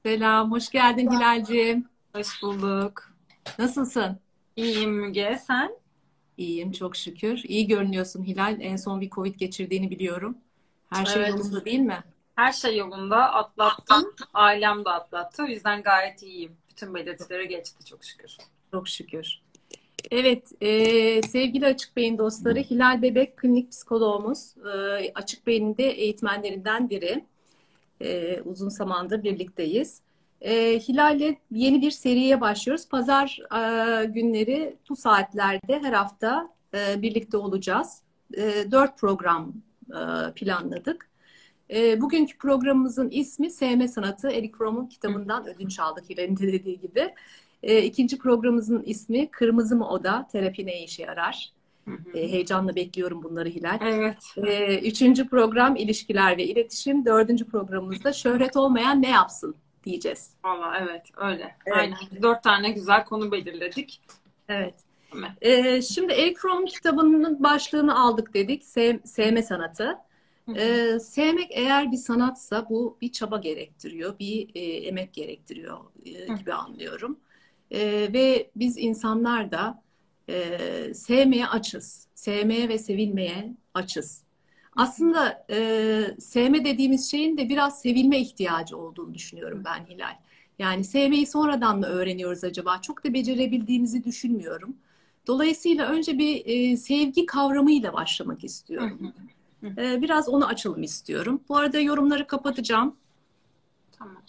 Selam, hoş geldin Hilal'ciğim. Hoş bulduk. Nasılsın? İyiyim Müge, sen? İyiyim, çok şükür. İyi görünüyorsun Hilal. En son bir Covid geçirdiğini biliyorum. Her şey Evet, yolunda değil mi? her şey yolunda atlattım. Ailem de atlattı. O yüzden gayet iyiyim. Bütün belirtileri geçti çok şükür. Çok şükür. Evet, sevgili Açık Beyin dostları, Hilal Bebek klinik psikoloğumuz. Açık Beyin'in de eğitmenlerinden biri. Uzun zamandır birlikteyiz. Hilal'le yeni bir seriye başlıyoruz. Pazar günleri bu saatlerde her hafta birlikte olacağız. 4 program planladık. Bugünkü programımızın ismi Sevme Sanatı. Eric Fromm'un Hı kitabından ödünç aldık Hilal'in de dediği gibi. İkinci programımızın ismi Kırmızı mı Oda? Terapi ne işe yarar? hı. Hı. Heyecanla bekliyorum bunları Hilal. Evet, Üçüncü program ilişkiler ve iletişim. Dördüncü programımızda şöhret olmayan ne yapsın diyeceğiz. valla evet öyle. Evet, Aynen. 4 tane güzel konu belirledik. evet. Değil mi? Şimdi Eric Fromm kitabının başlığını aldık dedik. Sevme sanatı. Hı hı. Sevmek eğer bir sanatsa bu bir çaba gerektiriyor, bir emek gerektiriyor Hı gibi anlıyorum. Ve biz insanlar da sevmeye açız. Sevmeye ve sevilmeye açız. Aslında sevme dediğimiz şeyin de biraz sevilme ihtiyacı olduğunu düşünüyorum hı. ben Hilal. Yani sevmeyi sonradan mı öğreniyoruz acaba? Çok da becerebildiğimizi düşünmüyorum. Dolayısıyla önce bir sevgi kavramıyla başlamak Hı istiyorum. hı. Hı. Biraz onu açalım istiyorum. Bu arada yorumları kapatacağım. Tamam.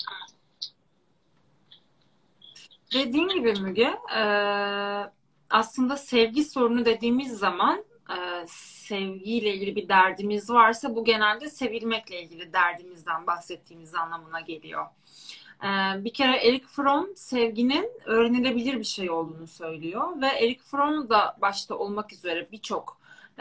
Dediğin gibi Müge, aslında sevgi sorunu dediğimiz zaman sevgiyle ilgili bir derdimiz varsa bu genelde sevilmekle ilgili derdimizden bahsettiğimiz anlamına geliyor. Bir kere Eric Fromm sevginin öğrenilebilir bir şey olduğunu söylüyor ve Eric Fromm da başta olmak üzere birçok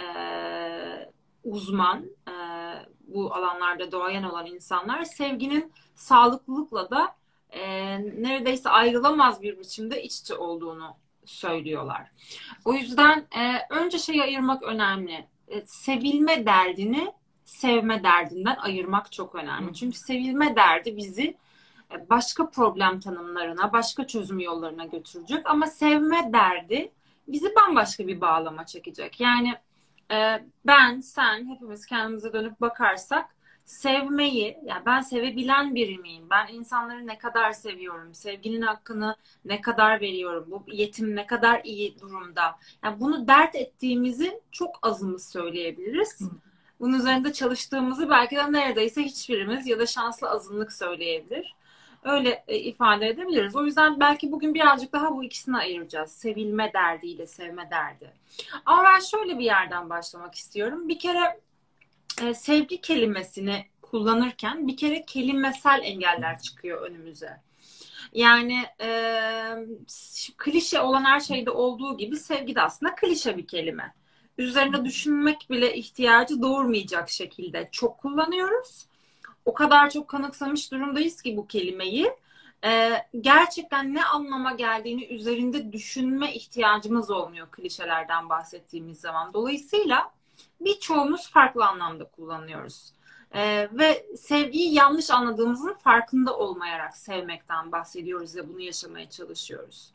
uzman, bu alanlarda doğayan olan insanlar sevginin sağlıklılıkla da neredeyse ayrılamaz bir biçimde iç içe olduğunu söylüyorlar. O yüzden önce şeyi ayırmak önemli. Sevilme derdini sevme derdinden ayırmak çok önemli. Çünkü sevilme derdi bizi başka problem tanımlarına, başka çözüm yollarına götürecek. Ama sevme derdi bizi bambaşka bir bağlama çekecek. Yani ben, sen hepimiz kendimize dönüp bakarsak sevmeyi, yani ben sevebilen biri miyim? Ben insanları ne kadar seviyorum? Sevginin hakkını ne kadar veriyorum? Bu yetim ne kadar iyi durumda? Yani bunu dert ettiğimizi çok azımız söyleyebiliriz. Bunun üzerinde çalıştığımızı belki de neredeyse hiçbirimiz ya da şanslı azınlık söyleyebilir. Öyle ifade edebiliriz. O yüzden belki bugün birazcık daha bu ikisini ayıracağız. Sevilme derdiyle sevme derdi. Ama ben şöyle bir yerden başlamak istiyorum. Bir kere sevgi kelimesini kullanırken bir kere kelimesel engeller çıkıyor önümüze. Yani klişe olan her şeyde olduğu gibi sevgi de aslında klişe bir kelime. Üzerine düşünmek bile ihtiyacı doğurmayacak şekilde çok kullanıyoruz. O kadar çok kanıksamış durumdayız ki bu kelimeyi. Gerçekten ne anlama geldiğini üzerinde düşünme ihtiyacımız olmuyor klişelerden bahsettiğimiz zaman. Dolayısıyla birçoğumuz farklı anlamda kullanıyoruz. Ve sevgiyi yanlış anladığımızın farkında olmayarak sevmekten bahsediyoruz ve bunu yaşamaya çalışıyoruz.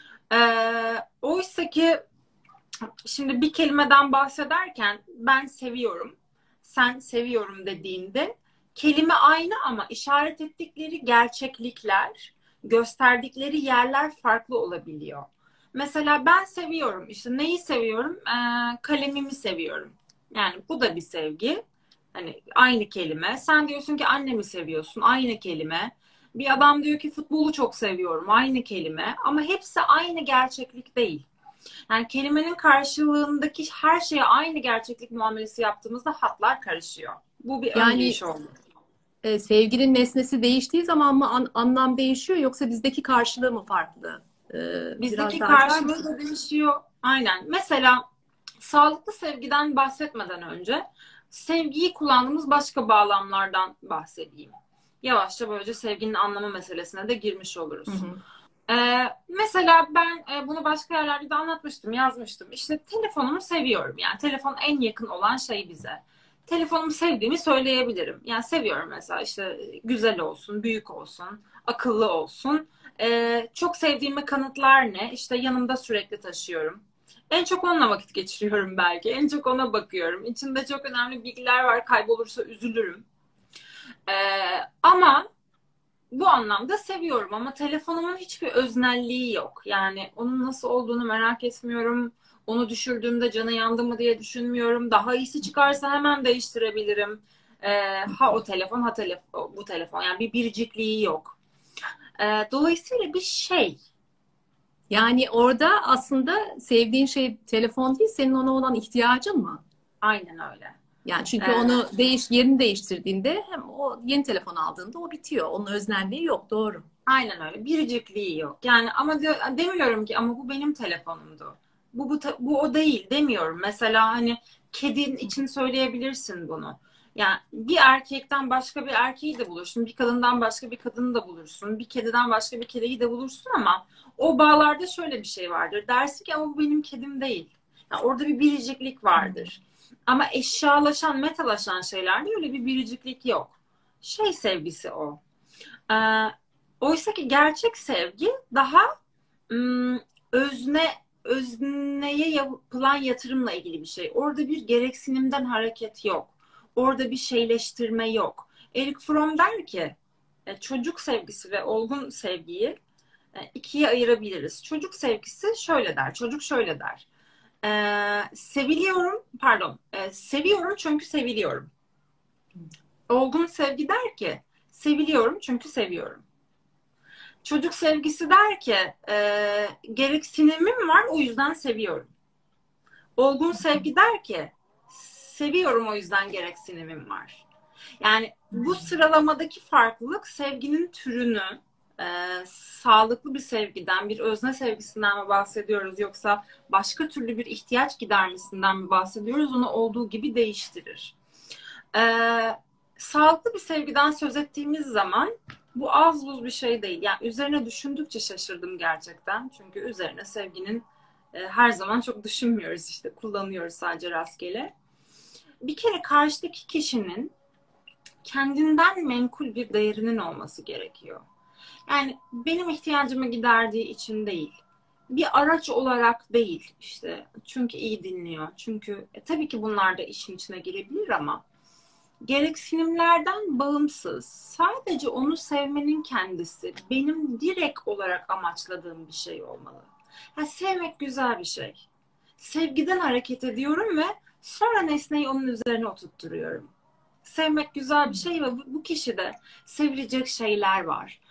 Oysa ki şimdi bir kelimeden bahsederken ben seviyorum, sen seviyorum dediğinde kelime aynı ama işaret ettikleri gerçeklikler, gösterdikleri yerler farklı olabiliyor. Mesela ben seviyorum, işte neyi seviyorum? Kalemimi seviyorum. Yani bu da bir sevgi. Hani aynı kelime. Sen diyorsun ki annemi seviyorsun, aynı kelime. Bir adam diyor ki futbolu çok seviyorum, aynı kelime. Ama hepsi aynı gerçeklik değil. Yani kelimenin karşılığındaki her şeye aynı gerçeklik muamelesi yaptığımızda hatlar karışıyor. Bu bir ön Yani giriş oldu. sevginin nesnesi değiştiği zaman mı anlam değişiyor yoksa bizdeki karşılığı mı farklı? Biraz Bizdeki daha açar karşılığı mısın? da değişiyor. Aynen. Mesela sağlıklı sevgiden bahsetmeden önce sevgiyi kullandığımız başka bağlamlardan bahsedeyim. Yavaşça böylece sevginin anlamı meselesine de girmiş Hı oluruz. hı. Mesela ben bunu başka yerlerde de anlatmıştım, yazmıştım. İşte telefonumu seviyorum. Yani telefon en yakın olan şey bize. Telefonumu sevdiğimi söyleyebilirim. Yani seviyorum mesela işte güzel olsun, büyük olsun, akıllı olsun. Çok sevdiğimi kanıtlar ne? İşte yanımda sürekli taşıyorum. En çok onunla vakit geçiriyorum belki. En çok ona bakıyorum. İçinde çok önemli bilgiler var. Kaybolursa üzülürüm. Ama bu anlamda seviyorum ama telefonumun hiçbir öznelliği yok. Yani onun nasıl olduğunu merak etmiyorum. Onu düşürdüğümde canı yandı mı diye düşünmüyorum. Daha iyisi çıkarsa hemen değiştirebilirim. Ha o telefon ha bu telefon. Yani bir biricikliği yok. Dolayısıyla bir şey. Yani orada aslında sevdiğin şey telefon değil, senin ona olan ihtiyacın mı? Aynen öyle. Yani çünkü Ee, onu yerini değiştirdiğinde hem o yeni telefon aldığında o bitiyor. Onun öznelliği yok, doğru. aynen öyle. Biricikliği yok. Yani ama demiyorum ki ama bu benim telefonumdu. Bu o değil demiyorum. Mesela hani kedin için söyleyebilirsin bunu. Yani bir erkekten başka bir erkeği de bulursun. Bir kadından başka bir kadını da bulursun. Bir kediden başka bir kediyi de bulursun ama o bağlarda şöyle bir şey vardır. Dersin ki ama bu benim kedim değil. Yani orada bir biriciklik vardır. Ama eşyalaşan, metalaşan şeylerde öyle bir biriciklik yok. Şey sevgisi o. Ee, Oysa ki gerçek sevgi daha ım, özne özneye yapılan yatırımla ilgili bir şey. Orada bir gereksinimden hareket yok. Orada bir şeyleştirme yok. Eric Fromm der ki çocuk sevgisi ve olgun sevgiyi ikiye ayırabiliriz. Çocuk sevgisi şöyle der. Çocuk şöyle der. Seviyorum çünkü seviliyorum. Olgun sevgi der ki seviliyorum çünkü seviyorum. Çocuk sevgisi der ki gereksinimim var o yüzden seviyorum. Olgun sevgi der ki seviyorum o yüzden gereksinimim var. Yani bu sıralamadaki farklılık sevginin türünü sağlıklı bir sevgiden, bir özne sevgisinden mi bahsediyoruz yoksa başka türlü bir ihtiyaç gidermesinden mi bahsediyoruz onu olduğu gibi değiştirir. Sağlıklı bir sevgiden söz ettiğimiz zaman bu az buz bir şey değil. Yani üzerine düşündükçe şaşırdım gerçekten. Çünkü üzerine sevginin her zaman çok düşünmüyoruz işte. Kullanıyoruz sadece rastgele. Bir kere karşıdaki kişinin kendinden menkul bir değerinin olması gerekiyor. Yani benim ihtiyacımı giderdiği için değil. Bir araç olarak değil işte. Çünkü iyi dinliyor. Çünkü tabii ki bunlar da işin içine girebilir ama gereksinimlerden bağımsız, sadece onu sevmenin kendisi benim direkt olarak amaçladığım bir şey olmalı. Ha, sevmek güzel bir şey. Sevgiden hareket ediyorum ve sonra nesneyi onun üzerine oturtturuyorum. Sevmek güzel bir şey ve bu kişide sevilecek şeyler var.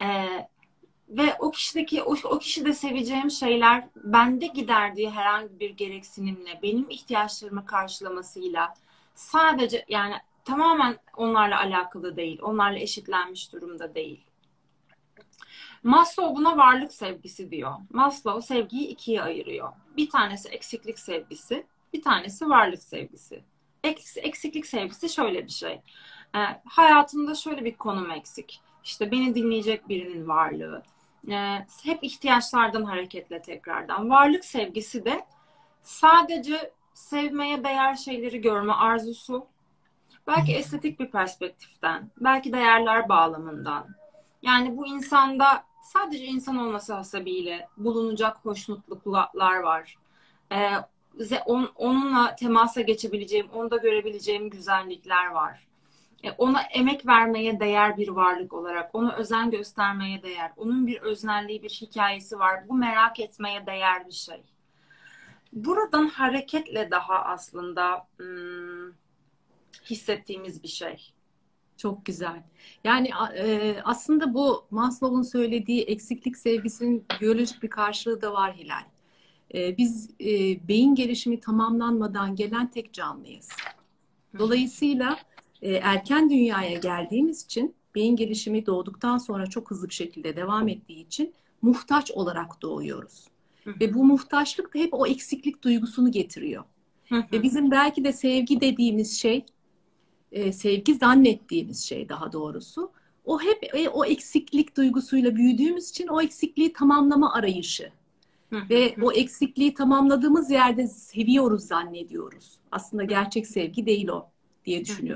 Ve o kişide seveceğim şeyler bende giderdiği herhangi bir gereksinimle, benim ihtiyaçlarımı karşılamasıyla sadece yani tamamen onlarla alakalı değil, onlarla eşitlenmiş durumda değil. Maslow buna varlık sevgisi diyor. Maslow sevgiyi ikiye ayırıyor. Bir tanesi eksiklik sevgisi, bir tanesi varlık sevgisi. Eksiklik sevgisi şöyle bir şey. Hayatımda şöyle bir konum eksik. İşte beni dinleyecek birinin varlığı. Hep ihtiyaçlardan hareketle tekrardan. Varlık sevgisi de sadece sevmeye değer şeyleri görme arzusu. Belki estetik bir perspektiften, belki değerler bağlamından. Yani bu insanda sadece insan olması hasebiyle bulunacak hoşnutluklar var. Ee, Onunla temasa geçebileceğim, onda görebileceğim güzellikler var. Ona emek vermeye değer bir varlık olarak, ona özen göstermeye değer, onun bir öznelliği, bir hikayesi var. Bu merak etmeye değer bir şey. Buradan hareketle daha aslında hissettiğimiz bir şey. Çok güzel. Yani aslında bu Maslow'un söylediği eksiklik sevgisinin biyolojik bir karşılığı da var Hilal. Biz beyin gelişimi tamamlanmadan gelen tek canlıyız. Dolayısıyla erken dünyaya geldiğimiz için beyin gelişimi doğduktan sonra çok hızlı bir şekilde devam ettiği için muhtaç olarak doğuyoruz. Ve bu muhtaçlık da hep o eksiklik duygusunu getiriyor. Ve bizim belki de sevgi dediğimiz şey, sevgi zannettiğimiz şey daha doğrusu, o hep o eksiklik duygusuyla büyüdüğümüz için o eksikliği tamamlama arayışı. Ve o eksikliği tamamladığımız yerde seviyoruz zannediyoruz. Aslında gerçek sevgi değil o diye düşünüyorum.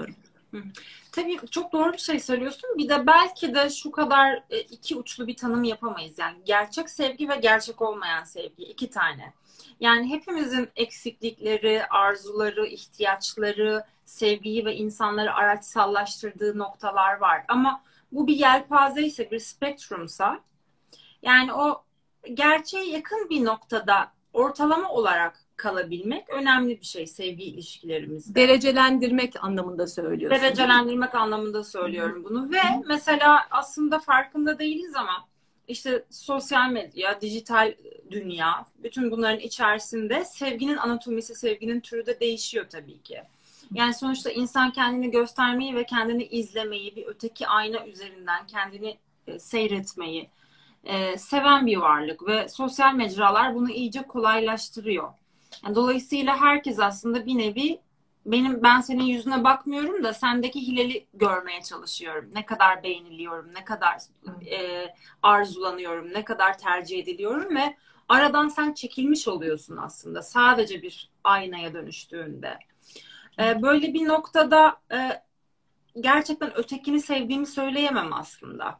Hı. Tabii çok doğru bir şey söylüyorsun. Bir de belki de şu kadar iki uçlu bir tanım yapamayız. Yani gerçek sevgi ve gerçek olmayan sevgi, iki tane. Yani hepimizin eksiklikleri, arzuları, ihtiyaçları, sevgiyi ve insanları araçsallaştırdığı noktalar var. Ama bu bir yelpaze ise, bir spektrumsa, yani o gerçeğe yakın bir noktada ortalama olarak kalabilmek önemli bir şey sevgi ilişkilerimizde. Derecelendirmek anlamında söylüyorsun, değil mi? Derecelendirmek anlamında Hı hı. söylüyorum bunu. Ve mesela aslında farkında değiliz ama işte sosyal medya, dijital dünya, bütün bunların içerisinde sevginin anatomisi, sevginin türü de değişiyor tabii ki. Yani sonuçta insan kendini göstermeyi ve kendini izlemeyi, bir öteki ayna üzerinden kendini seyretmeyi seven bir varlık ve sosyal mecralar bunu iyice kolaylaştırıyor. Yani dolayısıyla herkes aslında bir nevi ben senin yüzüne bakmıyorum da sendeki hileli görmeye çalışıyorum. Ne kadar beğeniliyorum, ne kadar arzulanıyorum, ne kadar tercih ediliyorum ve aradan sen çekilmiş oluyorsun aslında sadece bir aynaya dönüştüğünde. Böyle bir noktada gerçekten ötekini sevdiğimi söyleyemem aslında.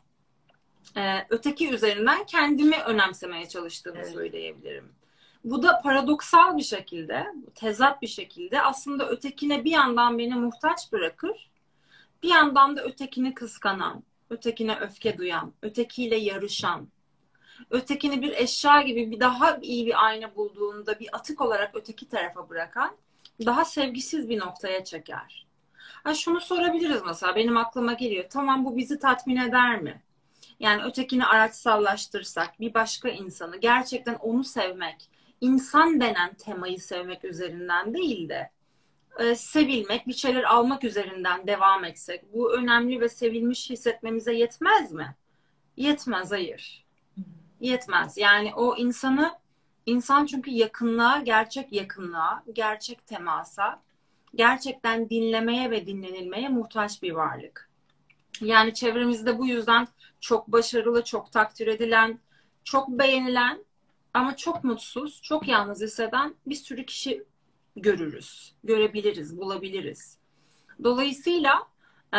Öteki üzerinden kendimi önemsemeye çalıştığımı Evet. söyleyebilirim. Bu da paradoksal bir şekilde, tezat bir şekilde aslında ötekine bir yandan beni muhtaç bırakır, bir yandan da ötekini kıskanan, ötekine öfke duyan, ötekiyle yarışan, ötekini bir eşya gibi bir daha iyi bir ayna bulduğunda bir atık olarak öteki tarafa bırakan, daha sevgisiz bir noktaya çeker. Ha, şunu sorabiliriz mesela, benim aklıma geliyor. Tamam, bu bizi tatmin eder mi? Yani ötekini araçsallaştırsak, bir başka insanı gerçekten onu sevmek, insan denen temayı sevmek üzerinden değil de sevilmek, bir şeyler almak üzerinden devam etsek, bu önemli ve sevilmiş hissetmemize yetmez mi? Yetmez, hayır. Yetmez. Yani o insan çünkü yakınlığa, gerçek temasa, gerçekten dinlemeye ve dinlenilmeye muhtaç bir varlık. Yani çevremizde bu yüzden çok başarılı, çok takdir edilen, çok beğenilen ama çok mutsuz, çok yalnız hisseden bir sürü kişi görürüz, görebiliriz, bulabiliriz. Dolayısıyla e,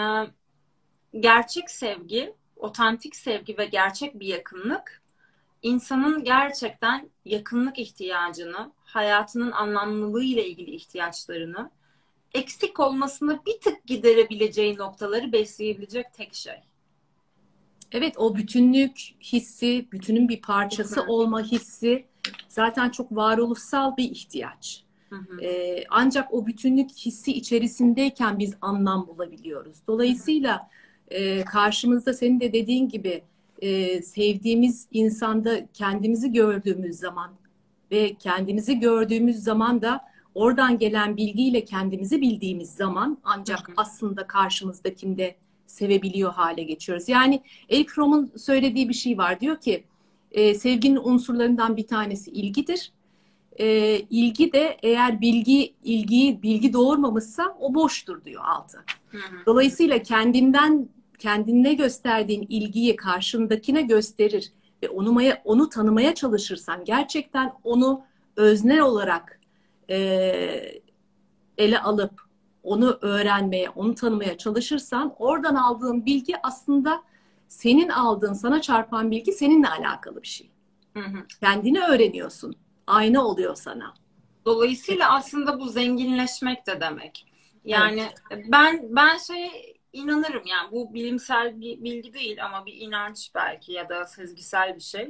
gerçek sevgi, otantik sevgi ve gerçek bir yakınlık insanın gerçekten yakınlık ihtiyacını, hayatının anlamlılığı ile ilgili ihtiyaçlarını eksik olmasını bir tık giderebileceği noktaları besleyebilecek tek şey. Evet, o bütünlük hissi, bütünün bir parçası Kesinlikle. olma hissi zaten çok varoluşsal bir ihtiyaç. Hı hı. Ancak o bütünlük hissi içerisindeyken biz anlam bulabiliyoruz. Hı hı. Dolayısıyla karşımızda senin de dediğin gibi sevdiğimiz insanda kendimizi gördüğümüz zaman ve kendimizi gördüğümüz zaman da oradan gelen bilgiyle kendimizi bildiğimiz zaman Hı ancak hı. aslında karşımızdakini de sevebiliyor hale geçiyoruz. Yani Eric Fromm'un söylediği bir şey var. Diyor ki sevginin unsurlarından bir tanesi ilgidir. İlgi de eğer bilgi doğurmamışsa o boştur diyor altı. Hı hı. Dolayısıyla kendine gösterdiğin ilgiyi karşındakine gösterir ve onu tanımaya çalışırsan gerçekten onu öznel olarak e, ele alıp onu öğrenmeye, onu tanımaya çalışırsan oradan aldığın bilgi aslında senin aldığın, sana çarpan bilgi seninle alakalı bir şey. Hı hı. Kendini öğreniyorsun. Ayna oluyor sana. Dolayısıyla aslında bu zenginleşmek de demek. Evet. Yani ben şeye inanırım, yani bu bilimsel bir bilgi değil ama bir inanç belki ya da sezgisel bir şey.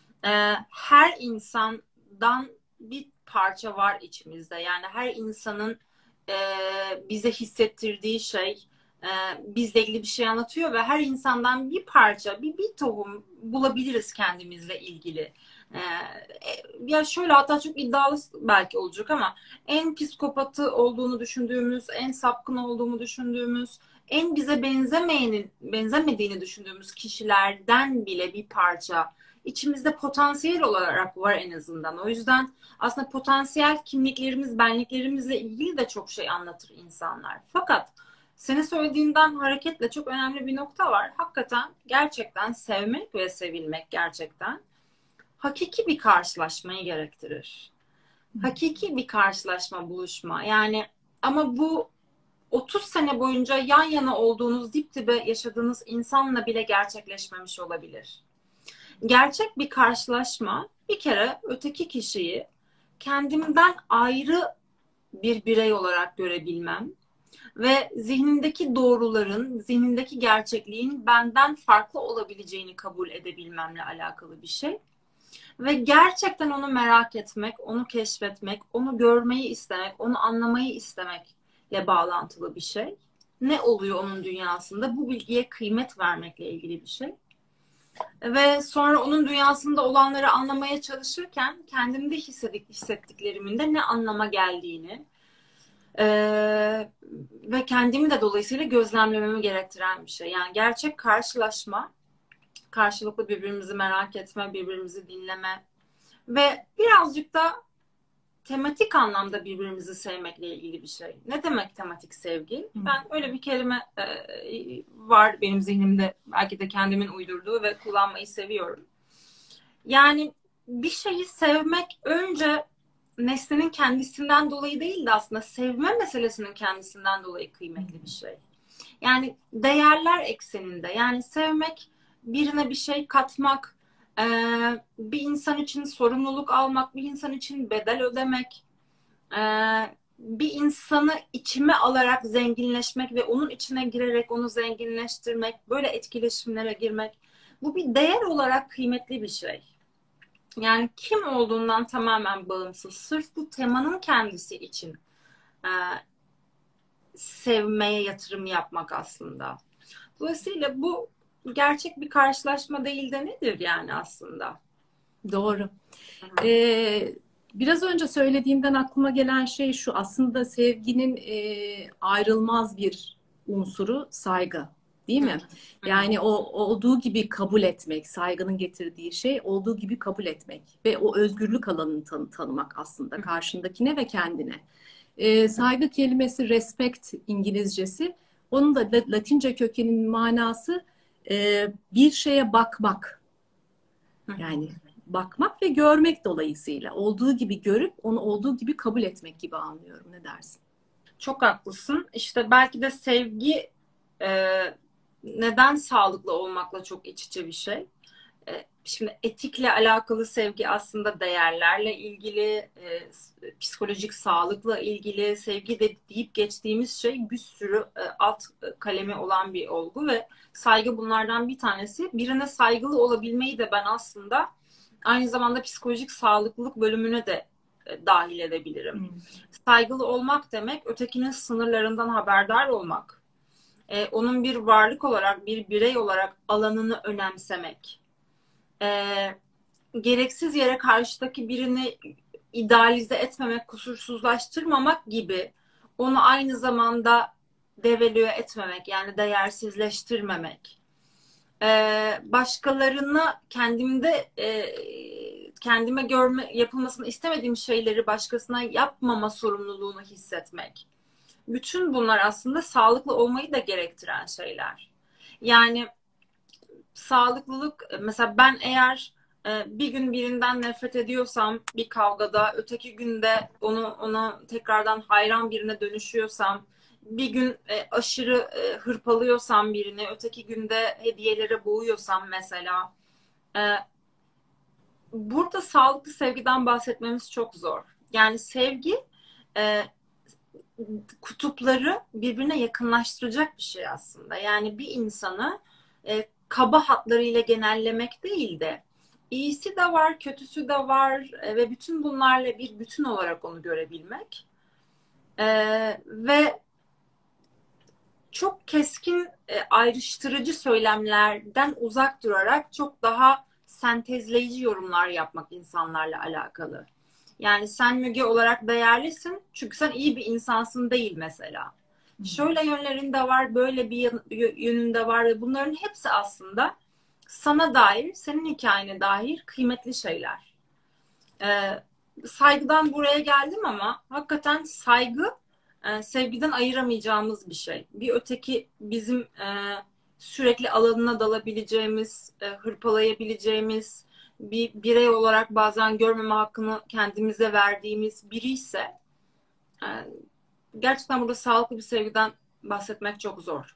Her insandan bir parça var içimizde. Yani her insanın e, bize hissettirdiği şey e, bizle ilgili bir şey anlatıyor ve her insandan bir parça, bir tohum bulabiliriz kendimizle ilgili. Ya şöyle, hatta çok iddialı belki olacak ama en psikopatı olduğunu düşündüğümüz, en sapkın olduğunu düşündüğümüz, en bize benzemediğini düşündüğümüz kişilerden bile bir parça içimizde potansiyel olarak var en azından. O yüzden aslında potansiyel kimliklerimiz, benliklerimizle ilgili de çok şey anlatır insanlar. Fakat senin söylediğinden hareketle çok önemli bir nokta var. Hakikaten gerçekten sevmek ve sevilmek gerçekten hakiki bir karşılaşmayı gerektirir. Hakiki bir karşılaşma, buluşma. Yani ama bu 30 sene boyunca yan yana olduğunuz, dip dibe yaşadığınız insanla bile gerçekleşmemiş olabilir. Gerçek bir karşılaşma, bir kere öteki kişiyi kendimden ayrı bir birey olarak görebilmem ve zihnindeki doğruların, zihnindeki gerçekliğin benden farklı olabileceğini kabul edebilmemle alakalı bir şey. Ve gerçekten onu merak etmek, onu keşfetmek, onu görmeyi istemek, onu anlamayı istemekle bağlantılı bir şey. Ne oluyor onun dünyasında? Bu bilgiye kıymet vermekle ilgili bir şey. Ve sonra onun dünyasında olanları anlamaya çalışırken kendimde hissettiklerimin de ne anlama geldiğini ve kendimi de dolayısıyla gözlemlememi gerektiren bir şey. Yani gerçek karşılaşma, karşılıklı birbirimizi merak etme, birbirimizi dinleme ve birazcık da tematik anlamda birbirimizi sevmekle ilgili bir şey. Ne demek tematik sevgi? Ben öyle bir kelime var benim zihnimde, belki de kendimin uydurduğu ve kullanmayı seviyorum. Yani bir şeyi sevmek önce nesnenin kendisinden dolayı değil de aslında sevme meselesinin kendisinden dolayı kıymetli bir şey. Yani değerler ekseninde, yani sevmek, birine bir şey katmak, bir insan için sorumluluk almak, bir insan için bedel ödemek, bir insanı içime alarak zenginleşmek ve onun içine girerek onu zenginleştirmek, böyle etkileşimlere girmek, bu bir değer olarak kıymetli bir şey. Yani kim olduğundan tamamen bağımsız, sırf bu temanın kendisi için e, sevmeye yatırım yapmak aslında. Dolayısıyla bu gerçek bir karşılaşma değil de nedir yani aslında? Doğru. Biraz önce söylediğimden aklıma gelen şey şu: aslında sevginin ayrılmaz bir unsuru saygı, değil mi? Yani o olduğu gibi kabul etmek, saygının getirdiği şey olduğu gibi kabul etmek ve o özgürlük alanını tanımak aslında karşındakine ve kendine. Saygı kelimesi, respect İngilizcesi, onun da Latince kökeninin manası bir şeye bakmak. Yani bakmak ve görmek, dolayısıyla olduğu gibi görüp onu olduğu gibi kabul etmek gibi anlıyorum. Ne dersin? Çok haklısın. İşte belki de sevgi neden sağlıklı olmakla çok iç içe bir şey. Şimdi etikle alakalı sevgi aslında değerlerle ilgili, psikolojik sağlıkla ilgili, sevgi de deyip geçtiğimiz şey bir sürü alt kalemi olan bir olgu ve saygı bunlardan bir tanesi. Birine saygılı olabilmeyi de ben aslında aynı zamanda psikolojik sağlıklılık bölümüne de dahil edebilirim. Saygılı olmak demek ötekinin sınırlarından haberdar olmak. Onun bir varlık olarak, bir birey olarak alanını önemsemek. Gereksiz yere karşıdaki birini idealize etmemek, kusursuzlaştırmamak gibi, onu aynı zamanda devalüe etmemek, yani değersizleştirmemek. Başkalarını kendime yapılmasını istemediğim şeyleri başkasına yapmama sorumluluğunu hissetmek. Bütün bunlar aslında sağlıklı olmayı da gerektiren şeyler. Yani sağlıklılık, mesela ben eğer bir gün birinden nefret ediyorsam bir kavgada, öteki günde ona tekrardan hayran birine dönüşüyorsam, bir gün aşırı hırpalıyorsam birini, öteki günde hediyelere boğuyorsam mesela, e, burada sağlıklı sevgiden bahsetmemiz çok zor. Yani sevgi e, kutupları birbirine yakınlaştıracak bir şey aslında. Yani bir insanı kaba hatlarıyla genellemek değil de iyisi de var, kötüsü de var ve bütün bunlarla bir bütün olarak onu görebilmek. Ve çok keskin ayrıştırıcı söylemlerden uzak durarak çok daha sentezleyici yorumlar yapmak insanlarla alakalı. Yani sen Müge olarak değerlisin çünkü sen iyi bir insansın değil mesela. Şöyle yönlerin de var, böyle bir yönün de var ve bunların hepsi aslında sana dair, senin hikayene dair kıymetli şeyler. Saygıdan buraya geldim ama hakikaten saygı sevgiden ayıramayacağımız bir şey. Bir öteki bizim sürekli alanına dalabileceğimiz, hırpalayabileceğimiz, bir birey olarak bazen görmeme hakkını kendimize verdiğimiz biri ise e, gerçekten burada sağlıklı bir sevgiden bahsetmek çok zor.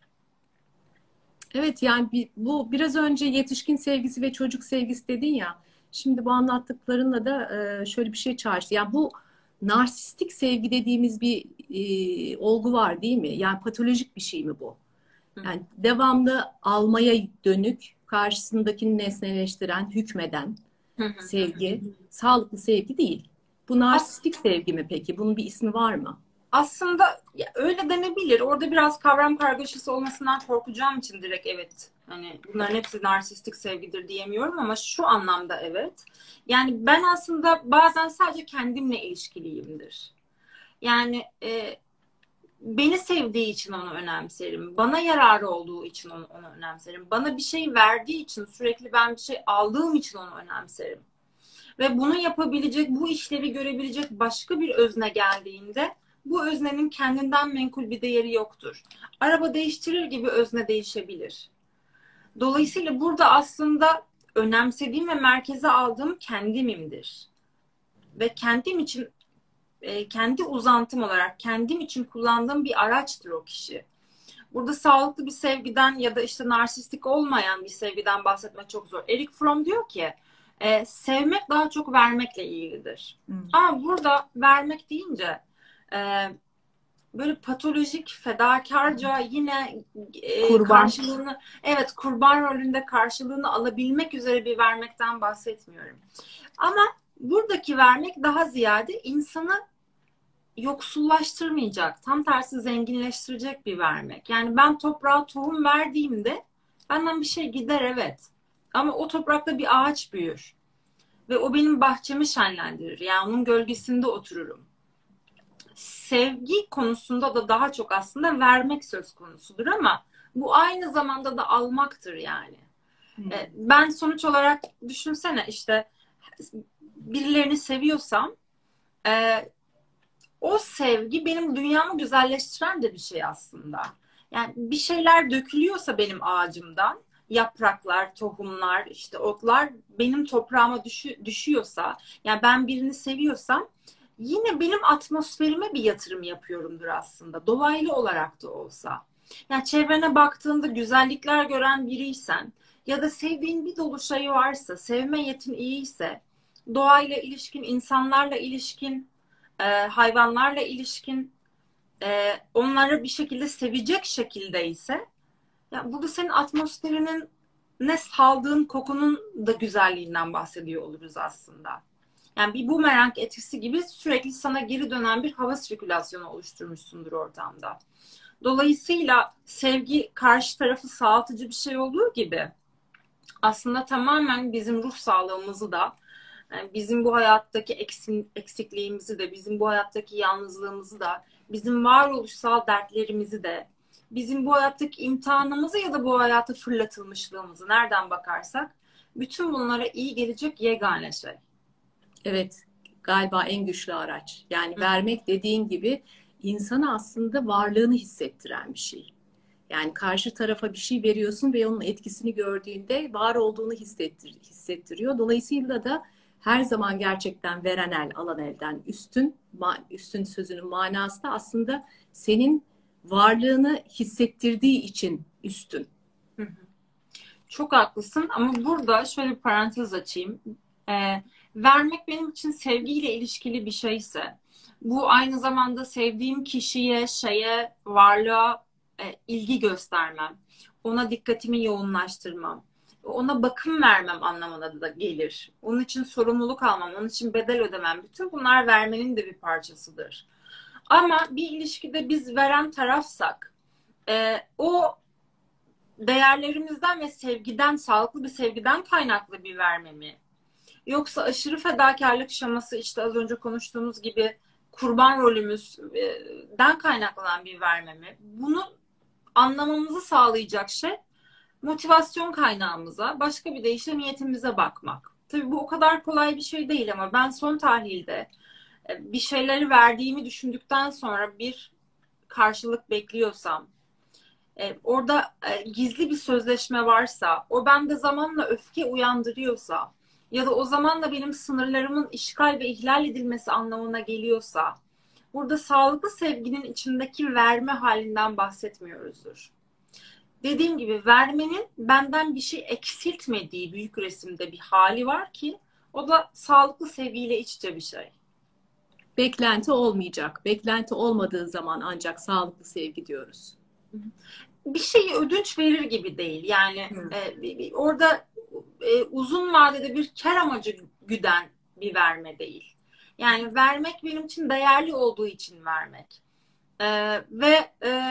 Evet, yani bu biraz önce yetişkin sevgisi ve çocuk sevgisi dedin ya. Şimdi bu anlattıklarınla da şöyle bir şey çağrıştı. Yani bu narsistik sevgi dediğimiz bir olgu var değil mi? Yani patolojik bir şey mi bu? Hı Yani devamlı almaya dönük, karşısındakini nesneleştiren, hükmeden hı hı. sevgi, sağlıklı sevgi değil. Bu As- narsistik sevgi mi peki? Bunun bir ismi var mı? Aslında ya öyle denebilir. Orada biraz kavram kargaşası olmasından korkacağım için direkt evet. Hani bunların hepsi narsistik sevgidir diyemiyorum ama şu anlamda evet. Yani ben aslında bazen sadece kendimle ilişkiliyimdir. Yani beni sevdiği için onu önemserim. Bana yararı olduğu için onu önemserim. Bana bir şey verdiği için, sürekli ben bir şey aldığım için onu önemserim. Ve bunu yapabilecek, bu işlevi görebilecek başka bir özne geldiğinde bu öznenin kendinden menkul bir değeri yoktur. Araba değiştirir gibi özne değişebilir. Dolayısıyla burada aslında önemsediğim ve merkeze aldığım kendimimdir. Ve kendim için, kendi uzantım olarak kendim için kullandığım bir araçtır o kişi. Burada sağlıklı bir sevgiden ya da işte narsistik olmayan bir sevgiden bahsetmek çok zor. Eric Fromm diyor ki sevmek daha çok vermekle ilgilidir. Hmm. Ama burada vermek deyince e, böyle patolojik, fedakarca yine Kurban. karşılığını, evet, kurban rolünde karşılığını alabilmek üzere bir vermekten bahsetmiyorum. Ama buradaki vermek daha ziyade insanı yoksullaştırmayacak, tam tersi zenginleştirecek bir vermek. Yani ben toprağa tohum verdiğimde benden bir şey gider, evet. Ama o toprakta bir ağaç büyür. Ve o benim bahçemi şenlendirir. Yani onun gölgesinde otururum. Sevgi konusunda da daha çok aslında vermek söz konusudur ama bu aynı zamanda da almaktır yani. Hmm. Ben sonuç olarak düşünsene işte birilerini seviyorsam e, o sevgi benim dünyamı güzelleştiren de bir şey aslında. Yani bir şeyler dökülüyorsa benim ağacımdan, yapraklar, tohumlar, işte otlar benim toprağıma düşüyorsa, yani ben birini seviyorsam yine benim atmosferime bir yatırım yapıyorumdur aslında. Dolaylı olarak da olsa. Yani çevrene baktığında güzellikler gören biriysen ya da sevdiğin bir dolu şey varsa, sevme yetin iyiyse, doğayla ilişkin, insanlarla ilişkin, hayvanlarla ilişkin, onları bir şekilde sevecek şekilde ise ya burada senin atmosferinin ne saldığın kokunun da güzelliğinden bahsediyor oluruz aslında. Yani bir bumerang etkisi gibi sürekli sana geri dönen bir hava sirkülasyonu oluşturmuşsundur ortamda. Dolayısıyla sevgi karşı tarafı sağaltıcı bir şey olduğu gibi aslında tamamen bizim ruh sağlığımızı da, yani bizim bu hayattaki eksikliğimizi de, bizim bu hayattaki yalnızlığımızı da, bizim varoluşsal dertlerimizi de, bizim bu hayattaki imtihanımızı ya da bu hayata fırlatılmışlığımızı nereden bakarsak, bütün bunlara iyi gelecek yegane şey. Evet, galiba en güçlü araç. Yani vermek dediğin gibi insana aslında varlığını hissettiren bir şey. Yani karşı tarafa bir şey veriyorsun ve onun etkisini gördüğünde var olduğunu hissettiriyor. Dolayısıyla da her zaman gerçekten veren el alan elden üstün. Üstün sözünün manası da aslında senin varlığını hissettirdiği için üstün. Çok haklısın ama burada şöyle bir parantez açayım. Vermek benim için sevgiyle ilişkili bir şeyse, bu aynı zamanda sevdiğim kişiye, şeye, varlığa ilgi göstermem, ona dikkatimi yoğunlaştırmam, ona bakım vermem anlamına da gelir. Onun için sorumluluk almam, onun için bedel ödemem. Bütün bunlar vermenin de bir parçasıdır. Ama bir ilişkide biz veren tarafsak, o değerlerimizden ve sevgiden, sağlıklı bir sevgiden kaynaklı bir verme mi? Yoksa aşırı fedakarlık şaması, işte az önce konuştuğumuz gibi kurban rolümüzden kaynaklanan bir verme mi? Bunu anlamamızı sağlayacak şey motivasyon kaynağımıza, başka bir deyişle niyetimize bakmak. Tabii bu o kadar kolay bir şey değil ama ben son tahlilde bir şeyleri verdiğimi düşündükten sonra bir karşılık bekliyorsam, orada gizli bir sözleşme varsa, o bende zamanla öfke uyandırıyorsa ya da o zamanla benim sınırlarımın işgal ve ihlal edilmesi anlamına geliyorsa, burada sağlıklı sevginin içindeki verme halinden bahsetmiyoruzdur. Dediğim gibi vermenin benden bir şey eksiltmediği büyük resimde bir hali var ki o da sağlıklı sevgiyle iç içe bir şey. Beklenti olmayacak. Beklenti olmadığı zaman ancak sağlıklı sevgi diyoruz. Bir şeyi ödünç verir gibi değil. Yani Hı. orada uzun vadede bir kar amacı güden bir verme değil. Yani vermek benim için değerli olduğu için vermek. Ve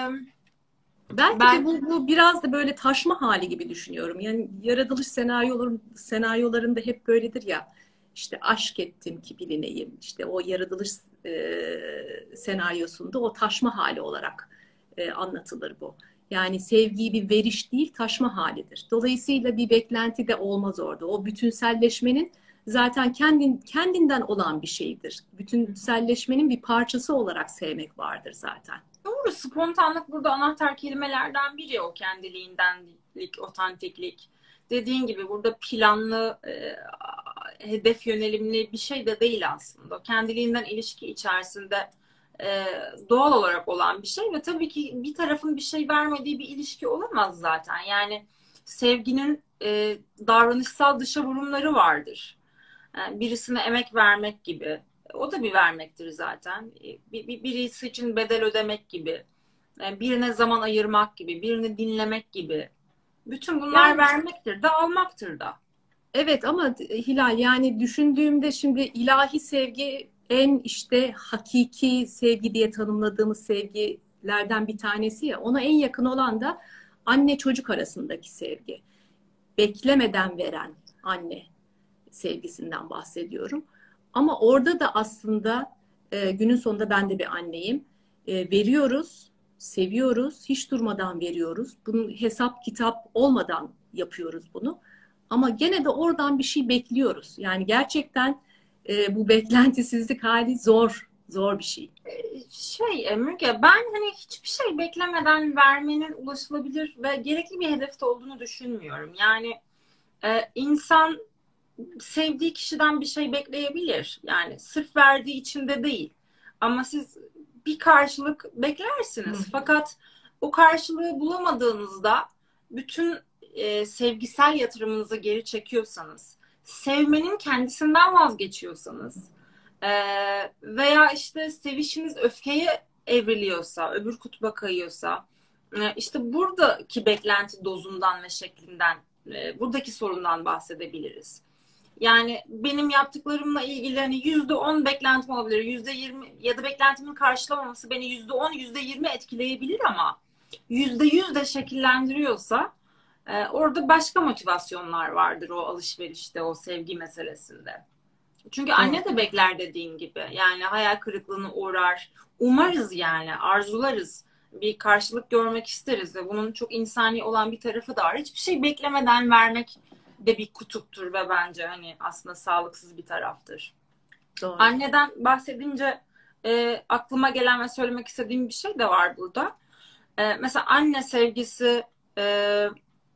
Belki de ben bu biraz da böyle taşma hali gibi düşünüyorum. Yani yaratılış senaryolarında hep böyledir ya. İşte aşk ettim ki bilineyim. İşte o yaratılış senaryosunda o taşma hali olarak anlatılır bu. Yani sevgiyi bir veriş değil, taşma halidir. Dolayısıyla bir beklenti de olmaz orada. O bütünselleşmenin zaten kendinden olan bir şeydir. Bütünselleşmenin bir parçası olarak sevmek vardır zaten. doğru, spontanlık burada anahtar kelimelerden biri, o kendiliğindenlik, otantiklik. Dediğin gibi burada planlı, hedef yönelimli bir şey de değil aslında. Kendiliğinden ilişki içerisinde e, doğal olarak olan bir şey ve tabii ki bir tarafın bir şey vermediği bir ilişki olamaz zaten. Yani sevginin davranışsal dışa vurumları vardır. Yani birisine emek vermek gibi. O da bir vermektir zaten. Birisi için bedel ödemek gibi. Yani birine zaman ayırmak gibi. Birini dinlemek gibi. Bütün bunlar Yani vermektir de almaktır da. evet ama Hilal yani düşündüğümde şimdi ilahi sevgi en işte hakiki sevgi diye tanımladığımız sevgilerden bir tanesi ya. Ona en yakın olan da anne çocuk arasındaki sevgi. Beklemeden veren anne sevgisinden bahsediyorum. Ama orada da aslında günün sonunda ben de bir anneyim. Veriyoruz, seviyoruz, hiç durmadan veriyoruz. Bunun hesap kitap olmadan yapıyoruz bunu. Ama gene de oradan bir şey bekliyoruz. Yani gerçekten bu beklentisizlik hali zor, zor bir şey. Müge, ben hani hiçbir şey beklemeden vermenin ulaşılabilir ve gerekli bir hedefte olduğunu düşünmüyorum. Yani insan sevdiği kişiden bir şey bekleyebilir. Yani sırf verdiği için de değil. Ama siz bir karşılık Hı. beklersiniz. Fakat o karşılığı bulamadığınızda bütün sevgisel yatırımınızı geri çekiyorsanız, sevmenin kendisinden vazgeçiyorsanız e, veya işte sevişiniz öfkeye evriliyorsa, öbür kutba kayıyorsa, işte buradaki beklenti dozundan ve şeklinden, buradaki sorundan bahsedebiliriz. Yani benim yaptıklarımla ilgili hani %10 beklentim olabilir. %20 ya da beklentimin karşılamaması beni %10, %20 etkileyebilir ama %100 de şekillendiriyorsa orada başka motivasyonlar vardır o alışverişte, o sevgi meselesinde. Çünkü Doğru. anne de bekler dediğin gibi. Yani hayal kırıklığına uğrar. Umarız yani, arzularız. Bir karşılık görmek isteriz ve bunun çok insani olan bir tarafı da var. Hiçbir şey beklemeden vermek de bir kutuptur ve bence hani aslında sağlıksız bir taraftır. Doğru. Anneden bahsedince aklıma gelen ve söylemek istediğim bir şey de var burada. Mesela anne sevgisi, e,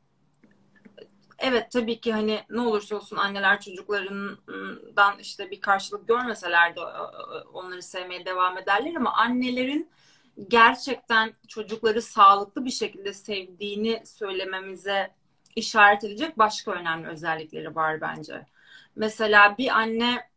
evet tabii ki hani ne olursa olsun anneler çocuklarından işte bir karşılık görmeseler de onları sevmeye devam ederler ama annelerin gerçekten çocukları sağlıklı bir şekilde sevdiğini söylememize işaret edecek başka önemli özellikleri var bence. Mesela bir anne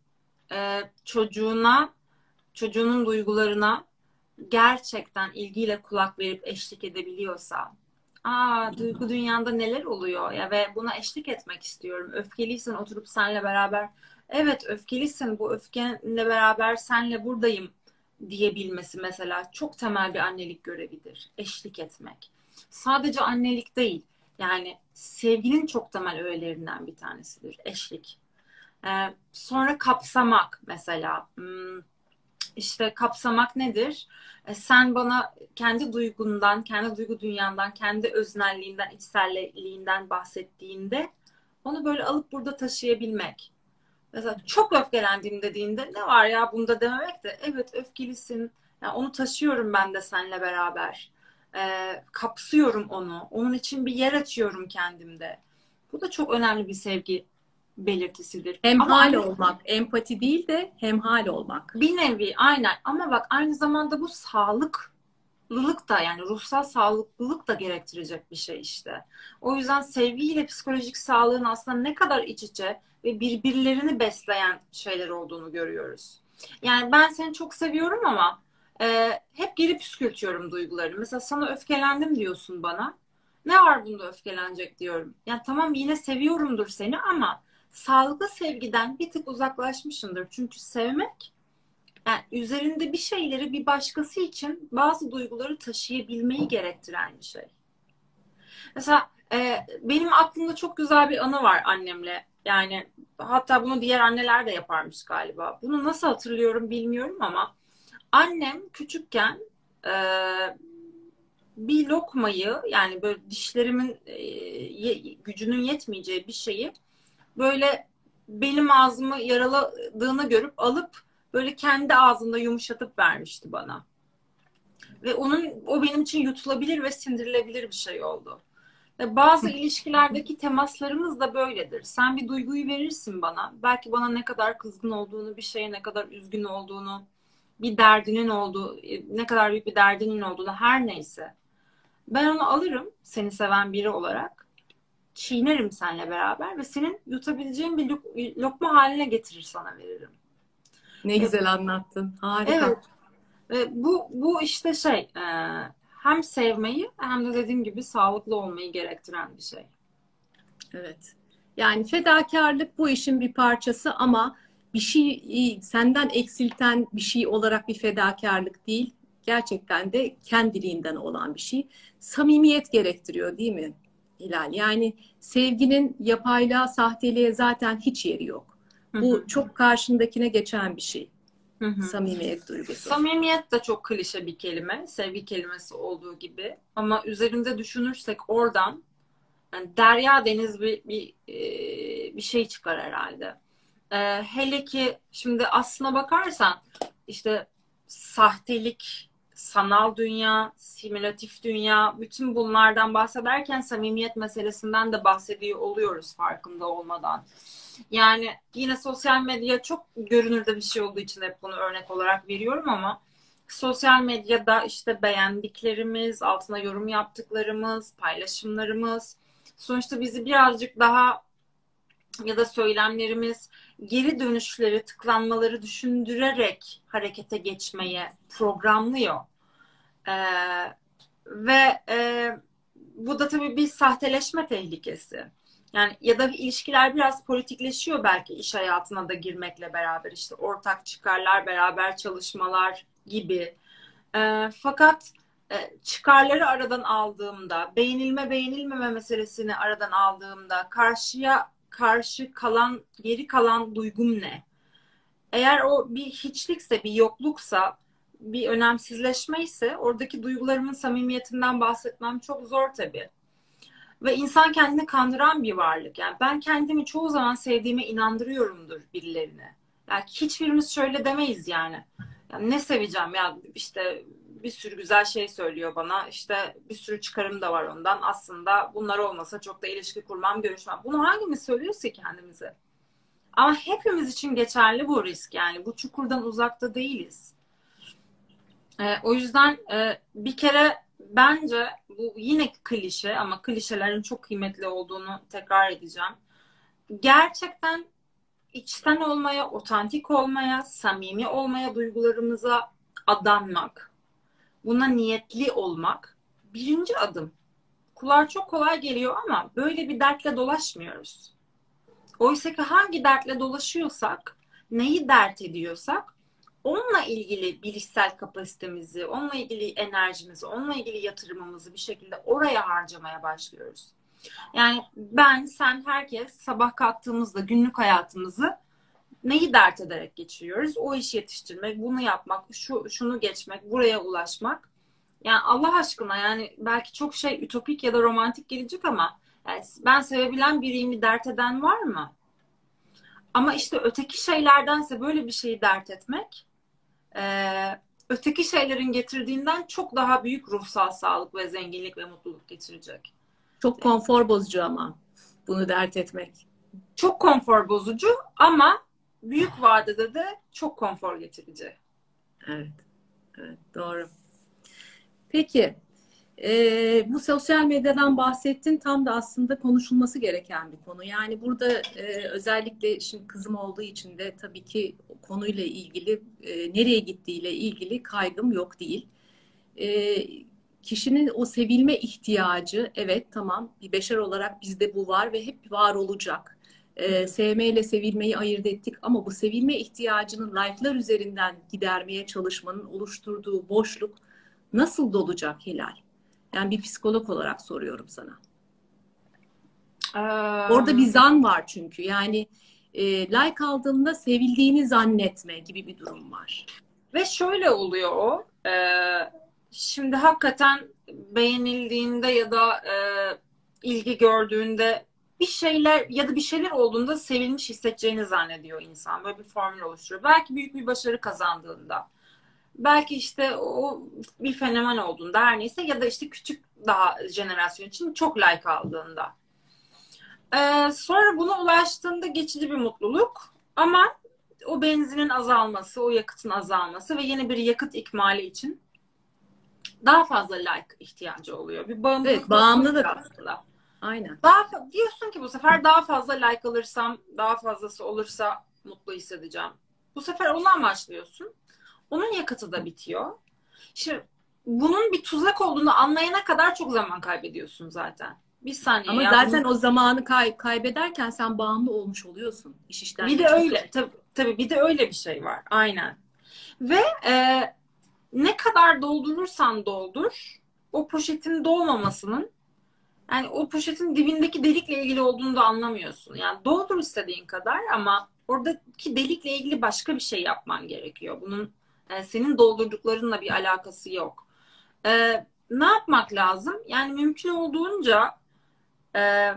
çocuğunun duygularına gerçekten ilgiyle kulak verip eşlik edebiliyorsa, duygu dünyanda neler oluyor ya ve buna eşlik etmek istiyorum. Öfkeliysen oturup senle beraber, evet öfkelisin, bu öfkenle beraber senle buradayım diyebilmesi mesela çok temel bir annelik görevidir. Eşlik etmek. Sadece annelik değil. Yani sevginin çok temel öğelerinden bir tanesidir. Eşlik. Sonra kapsamak mesela. İşte kapsamak nedir? Sen bana kendi duygundan, kendi duygu dünyandan, kendi öznelliğinden, içselliğinden bahsettiğinde onu böyle alıp burada taşıyabilmek. Mesela çok öfkelendim dediğinde ne var ya bunda dememek de evet öfkelisin. Yani onu taşıyorum ben de seninle beraber. Kapsıyorum onu. Onun için bir yer açıyorum kendimde. Bu da çok önemli bir sevgi belirtisidir. Ama Hemhal olmak, empati değil de hemhal olmak. bir nevi aynen, ama bak aynı zamanda bu sağlıklılık da, yani ruhsal sağlıklılık da gerektirecek bir şey işte. O yüzden sevgiyle psikolojik sağlığın aslında ne kadar iç içe ve birbirlerini besleyen şeyler olduğunu görüyoruz. Yani ben seni çok seviyorum ama hep geri püskürtüyorum duygularını. Mesela sana öfkelendim diyorsun bana. Ne var bunda öfkelenecek diyorum. Yani tamam, yine seviyorumdur seni ama sağlıklı sevgiden bir tık uzaklaşmışındır. Çünkü sevmek, yani üzerinde bir şeyleri bir başkası için bazı duyguları taşıyabilmeyi gerektiren bir şey. Mesela benim aklımda çok güzel bir anı var annemle. Yani hatta bunu diğer anneler de yaparmış galiba. Bunu nasıl hatırlıyorum bilmiyorum ama annem küçükken e, bir lokmayı, yani böyle dişlerimin gücünün yetmeyeceği bir şeyi, böyle benim ağzımı yaraladığını görüp alıp böyle kendi ağzında yumuşatıp vermişti bana. Ve o benim için yutulabilir ve sindirilebilir bir şey oldu. Ve bazı ilişkilerdeki temaslarımız da böyledir. Sen bir duyguyu verirsin bana. Belki bana ne kadar kızgın olduğunu, bir şeye ne kadar üzgün olduğunu, bir derdinin olduğu, ne kadar büyük bir derdinin olduğunu, her neyse. Ben onu alırım seni seven biri olarak. Çiğnerim seninle beraber ve senin yutabileceğin bir lokma haline getirir sana veririm. Ne Ve, güzel anlattın. evet. Harika. Ve bu işte hem sevmeyi hem de dediğim gibi sağlıklı olmayı gerektiren bir şey. Evet. Yani fedakarlık bu işin bir parçası ama bir şey senden eksilten bir şey olarak bir fedakarlık değil. Gerçekten de kendiliğinden olan bir şey. Samimiyet gerektiriyor değil mi Hilal? Yani sevginin yapaylığa, sahteliğe zaten hiç yeri yok. Hı hı. Bu çok karşındakine geçen bir şey. Hı hı. Samimiyet duygusu. Samimiyet de çok klişe bir kelime, sevgi kelimesi olduğu gibi. Ama üzerinde düşünürsek oradan, yani derya deniz bir şey çıkar herhalde. Hele ki şimdi aslına bakarsan işte sahtelik, sanal dünya, simülatif dünya, bütün bunlardan bahsederken samimiyet meselesinden de bahsediyor oluyoruz farkında olmadan. Yani yine sosyal medya çok görünürde bir şey olduğu için hep bunu örnek olarak veriyorum ama sosyal medyada işte beğendiklerimiz, altına yorum yaptıklarımız, paylaşımlarımız sonuçta bizi birazcık daha, ya da söylemlerimiz geri dönüşleri, tıklanmaları düşündürerek harekete geçmeye programlıyor. Ee, ve bu da tabii bir sahteleşme tehlikesi. Yani ya da ilişkiler biraz politikleşiyor belki iş hayatına da girmekle beraber, işte ortak çıkarlar, beraber çalışmalar gibi. Fakat çıkarları aradan aldığımda, beğenilme beğenilmeme meselesini aradan aldığımda karşıya karşı kalan, geri kalan duygum ne? Eğer o bir hiçlikse, bir yokluksa, bir önemsizleşme ise oradaki duygularımın samimiyetinden bahsetmem çok zor tabii. Ve insan kendini kandıran bir varlık. Yani ben kendimi çoğu zaman sevdiğime inandırıyorumdur birilerine. Yani hiçbirimiz şöyle demeyiz yani. Yani ne seveceğim ya, işte bir sürü güzel şey söylüyor bana. İşte bir sürü çıkarım da var ondan. Aslında bunlar olmasa çok da ilişki kurmam, görüşmem. Bunu hangimiz söylüyoruz ki kendimize? Ama hepimiz için geçerli bu risk. Yani bu çukurdan uzakta değiliz. O yüzden bir kere bence bu yine klişe ama klişelerin çok kıymetli olduğunu tekrar edeceğim. Gerçekten içten olmaya, otantik olmaya, samimi olmaya, duygularımıza adanmak, buna niyetli olmak birinci adım. Kulağa çok kolay geliyor ama böyle bir dertle dolaşmıyoruz. Oysa ki hangi dertle dolaşıyorsak, neyi dert ediyorsak onunla ilgili bilişsel kapasitemizi, onunla ilgili enerjimizi, onunla ilgili yatırımımızı bir şekilde oraya harcamaya başlıyoruz. Yani ben, sen, herkes sabah kalktığımızda günlük hayatımızı neyi dert ederek geçiriyoruz? O işi yetiştirmek, bunu yapmak, şunu geçmek, buraya ulaşmak. Yani Allah aşkına, yani belki çok şey ütopik ya da romantik gelecek ama yani ben sevebilen biriyimi dert eden var mı? Ama işte öteki şeylerdense böyle bir şeyi dert etmek öteki şeylerin getirdiğinden çok daha büyük ruhsal sağlık ve zenginlik ve mutluluk getirecek. Çok konfor bozucu ama bunu dert etmek. Çok konfor bozucu ama büyük vadede de çok konfor getirici. Evet, evet, doğru. Peki, bu sosyal medyadan bahsettin. Tam da aslında konuşulması gereken bir konu. Yani burada özellikle şimdi kızım olduğu için de tabii ki konuyla ilgili, nereye gittiğiyle ilgili kaygım yok değil. E, Kişinin o sevilme ihtiyacı, evet tamam, bir beşer olarak bizde bu var ve hep var olacak. Sevmeyle sevilmeyi ayırt ettik ama bu sevilme ihtiyacını like'lar üzerinden gidermeye çalışmanın oluşturduğu boşluk nasıl dolacak Hilal? Yani bir psikolog olarak soruyorum sana. Orada bir Ee, zan var çünkü. Yani like aldığında sevildiğini zannetme gibi bir durum var. Ve şöyle oluyor o. Şimdi hakikaten beğenildiğinde ya da ilgi gördüğünde bir şeyler ya da bir şeyler olduğunda sevilmiş hissedeceğini zannediyor insan. Böyle bir formül oluşturuyor. Belki büyük bir başarı kazandığında. Belki işte o bir fenomen olduğunda her neyse ya da işte küçük daha jenerasyon için çok like aldığında. Sonra buna ulaştığında geçici bir mutluluk ama o benzinin azalması, o yakıtın azalması ve yeni bir yakıt ikmali için daha fazla like ihtiyacı oluyor. Bir Evet, bağımlılık da oluyor bağımlılık. aslında. Aynen. Diyorsun ki bu sefer daha fazla like alırsam, daha fazlası olursa mutlu hissedeceğim. Bu sefer onu amaçlıyorsun. Onun yakıtı da bitiyor. Şimdi bunun bir tuzak olduğunu anlayana kadar çok zaman kaybediyorsun zaten. Bir saniye Ama ya zaten bunu. o zamanı kaybederken sen bağımlı olmuş oluyorsun. İş işten Bir de geçmiş öyle. oluyor. Tabii bir de öyle bir şey var. Aynen. Ve ne kadar doldurursan doldur, o poşetin dolmamasının, yani o poşetin dibindeki delikle ilgili olduğunu da anlamıyorsun. Yani doldur istediğin kadar ama oradaki delikle ilgili başka bir şey yapman gerekiyor. Bunun senin doldurduklarınla bir alakası yok. Ne yapmak lazım? Yani mümkün olduğunca e,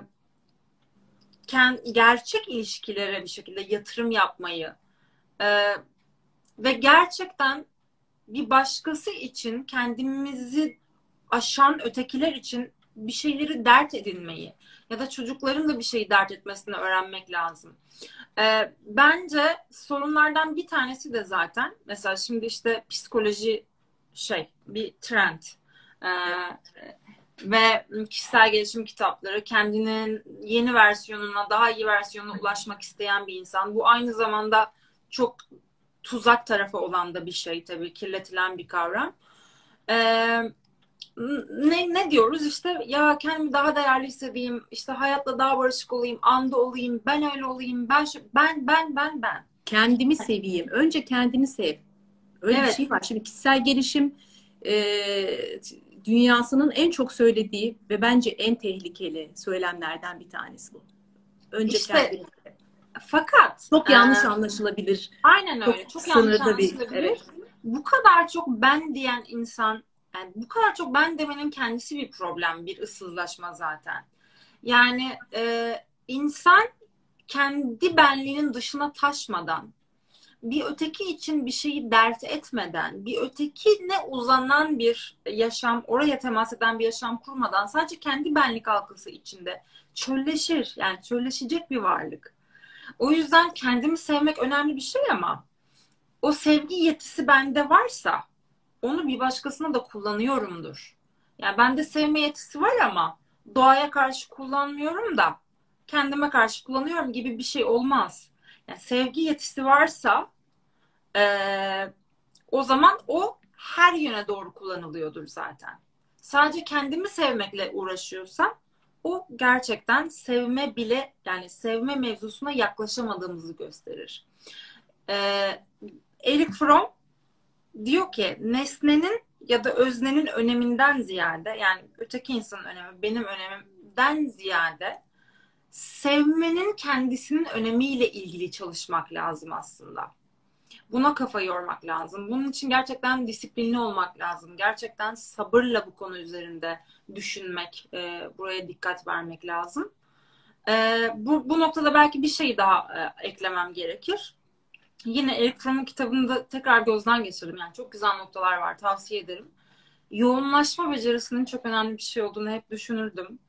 gerçek ilişkilere bir şekilde yatırım yapmayı e, ve gerçekten bir başkası için kendimizi aşan ötekiler için bir şeyleri dert edinmeyi ya da çocukların da bir şeyi dert etmesini öğrenmek lazım. Bence sorunlardan bir tanesi de zaten mesela şimdi işte psikoloji bir trend. Ee, ve kişisel gelişim kitapları kendinin yeni versiyonuna, daha iyi versiyonuna ulaşmak isteyen bir insan. Bu aynı zamanda çok tuzak tarafı olan da bir şey tabii, kirletilen bir kavram. Ee, ne diyoruz işte ya kendimi daha değerli hissedeyim, işte hayatla daha barışık olayım, anda olayım, ben öyle olayım, ben. Kendimi seveyim. Önce kendini sev. Öyle bir Evet, şey var. Şimdi kişisel gelişim e, dünyasının en çok söylediği ve bence en tehlikeli söylemlerden bir tanesi bu. Önce işte kendini sev. fakat Çok yanlış anlaşılabilir. aynen Çok öyle. Çok yanlış sınırda bir, anlaşılabilir. evet. Bu kadar çok ben diyen insan, yani bu kadar çok ben demenin kendisi bir problem, bir ıssızlaşma zaten. Yani insan kendi benliğinin dışına taşmadan, bir öteki için bir şeyi dert etmeden, bir ötekine uzanan bir yaşam, oraya temas eden bir yaşam kurmadan sadece kendi benlik halkası içinde çölleşir. Yani çölleşecek bir varlık. O yüzden kendimi sevmek önemli bir şey ama o sevgi yetisi bende varsa onu bir başkasına da kullanıyorumdur. Yani bende sevme yetisi var ama doğaya karşı kullanmıyorum da kendime karşı kullanıyorum gibi bir şey olmaz. Yani sevgi yetisi varsa o zaman o her yöne doğru kullanılıyordur zaten. Sadece kendimi sevmekle uğraşıyorsam o gerçekten sevme bile, yani sevme mevzusuna yaklaşamadığımızı gösterir. Ee, Eric Fromm diyor ki nesnenin ya da öznenin öneminden ziyade, yani öteki insanın önemi benim önemimden ziyade sevmenin kendisinin önemiyle ilgili çalışmak lazım aslında. Buna kafa yormak lazım. Bunun için gerçekten disiplinli olmak lazım. Gerçekten sabırla bu konu üzerinde düşünmek, buraya dikkat vermek lazım. Bu noktada belki bir şey daha eklemem gerekir. Yine Eric Fromm'un kitabını da tekrar gözden geçirdim. Yani çok güzel noktalar var, tavsiye ederim. Yoğunlaşma becerisinin çok önemli bir şey olduğunu hep düşünürdüm.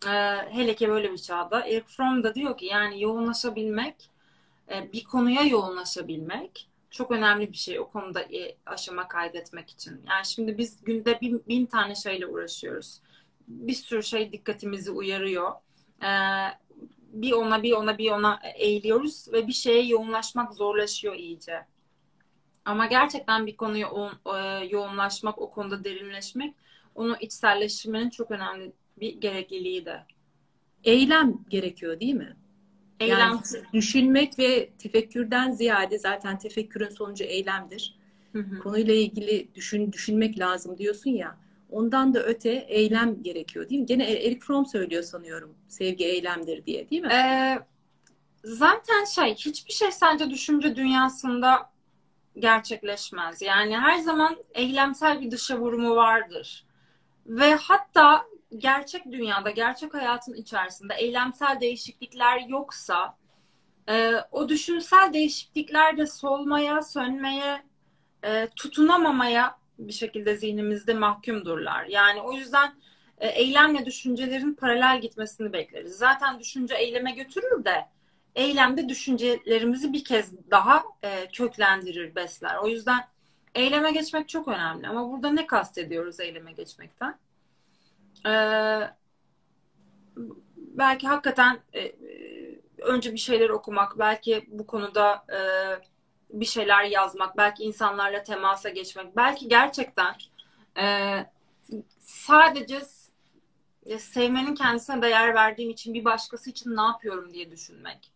Hele ki böyle bir çağda. Eric Fromm da diyor ki yani yoğunlaşabilmek, bir konuya yoğunlaşabilmek çok önemli bir şey o konuda aşama kaydetmek için. Yani şimdi biz günde bin tane şeyle uğraşıyoruz. Bir sürü şey dikkatimizi uyarıyor. Ee, bir ona bir ona bir ona eğiliyoruz ve bir şeye yoğunlaşmak zorlaşıyor iyice. Ama gerçekten bir konuya yoğunlaşmak, o konuda derinleşmek, onu içselleştirmenin çok önemli bir gerekliliği de. Eylem gerekiyor değil mi? Yani Eylemsiz. düşünmek ve tefekkürden ziyade, zaten tefekkürün sonucu eylemdir. Hı hı. Konuyla ilgili düşünmek lazım diyorsun ya. Ondan da öte eylem gerekiyor değil mi? Gene Eric Fromm söylüyor sanıyorum. Sevgi eylemdir diye, değil mi? Ee, zaten hiçbir şey sence düşünce dünyasında gerçekleşmez. Yani her zaman eylemsel bir dışa vurumu vardır. Ve hatta gerçek dünyada, gerçek hayatın içerisinde eylemsel değişiklikler yoksa o düşünsel değişiklikler de solmaya, sönmeye, tutunamamaya bir şekilde zihnimizde mahkumdurlar. Yani o yüzden eylemle düşüncelerin paralel gitmesini bekleriz. Zaten düşünce eyleme götürür de eylem de düşüncelerimizi bir kez daha köklendirir, besler. O yüzden eyleme geçmek çok önemli. Ama burada ne kastediyoruz eyleme geçmekten? Belki hakikaten önce bir şeyler okumak, belki bu konuda bir şeyler yazmak, belki insanlarla temasa geçmek, belki gerçekten e, sadece sevmenin kendisine değer verdiğim için bir başkası için ne yapıyorum diye düşünmek.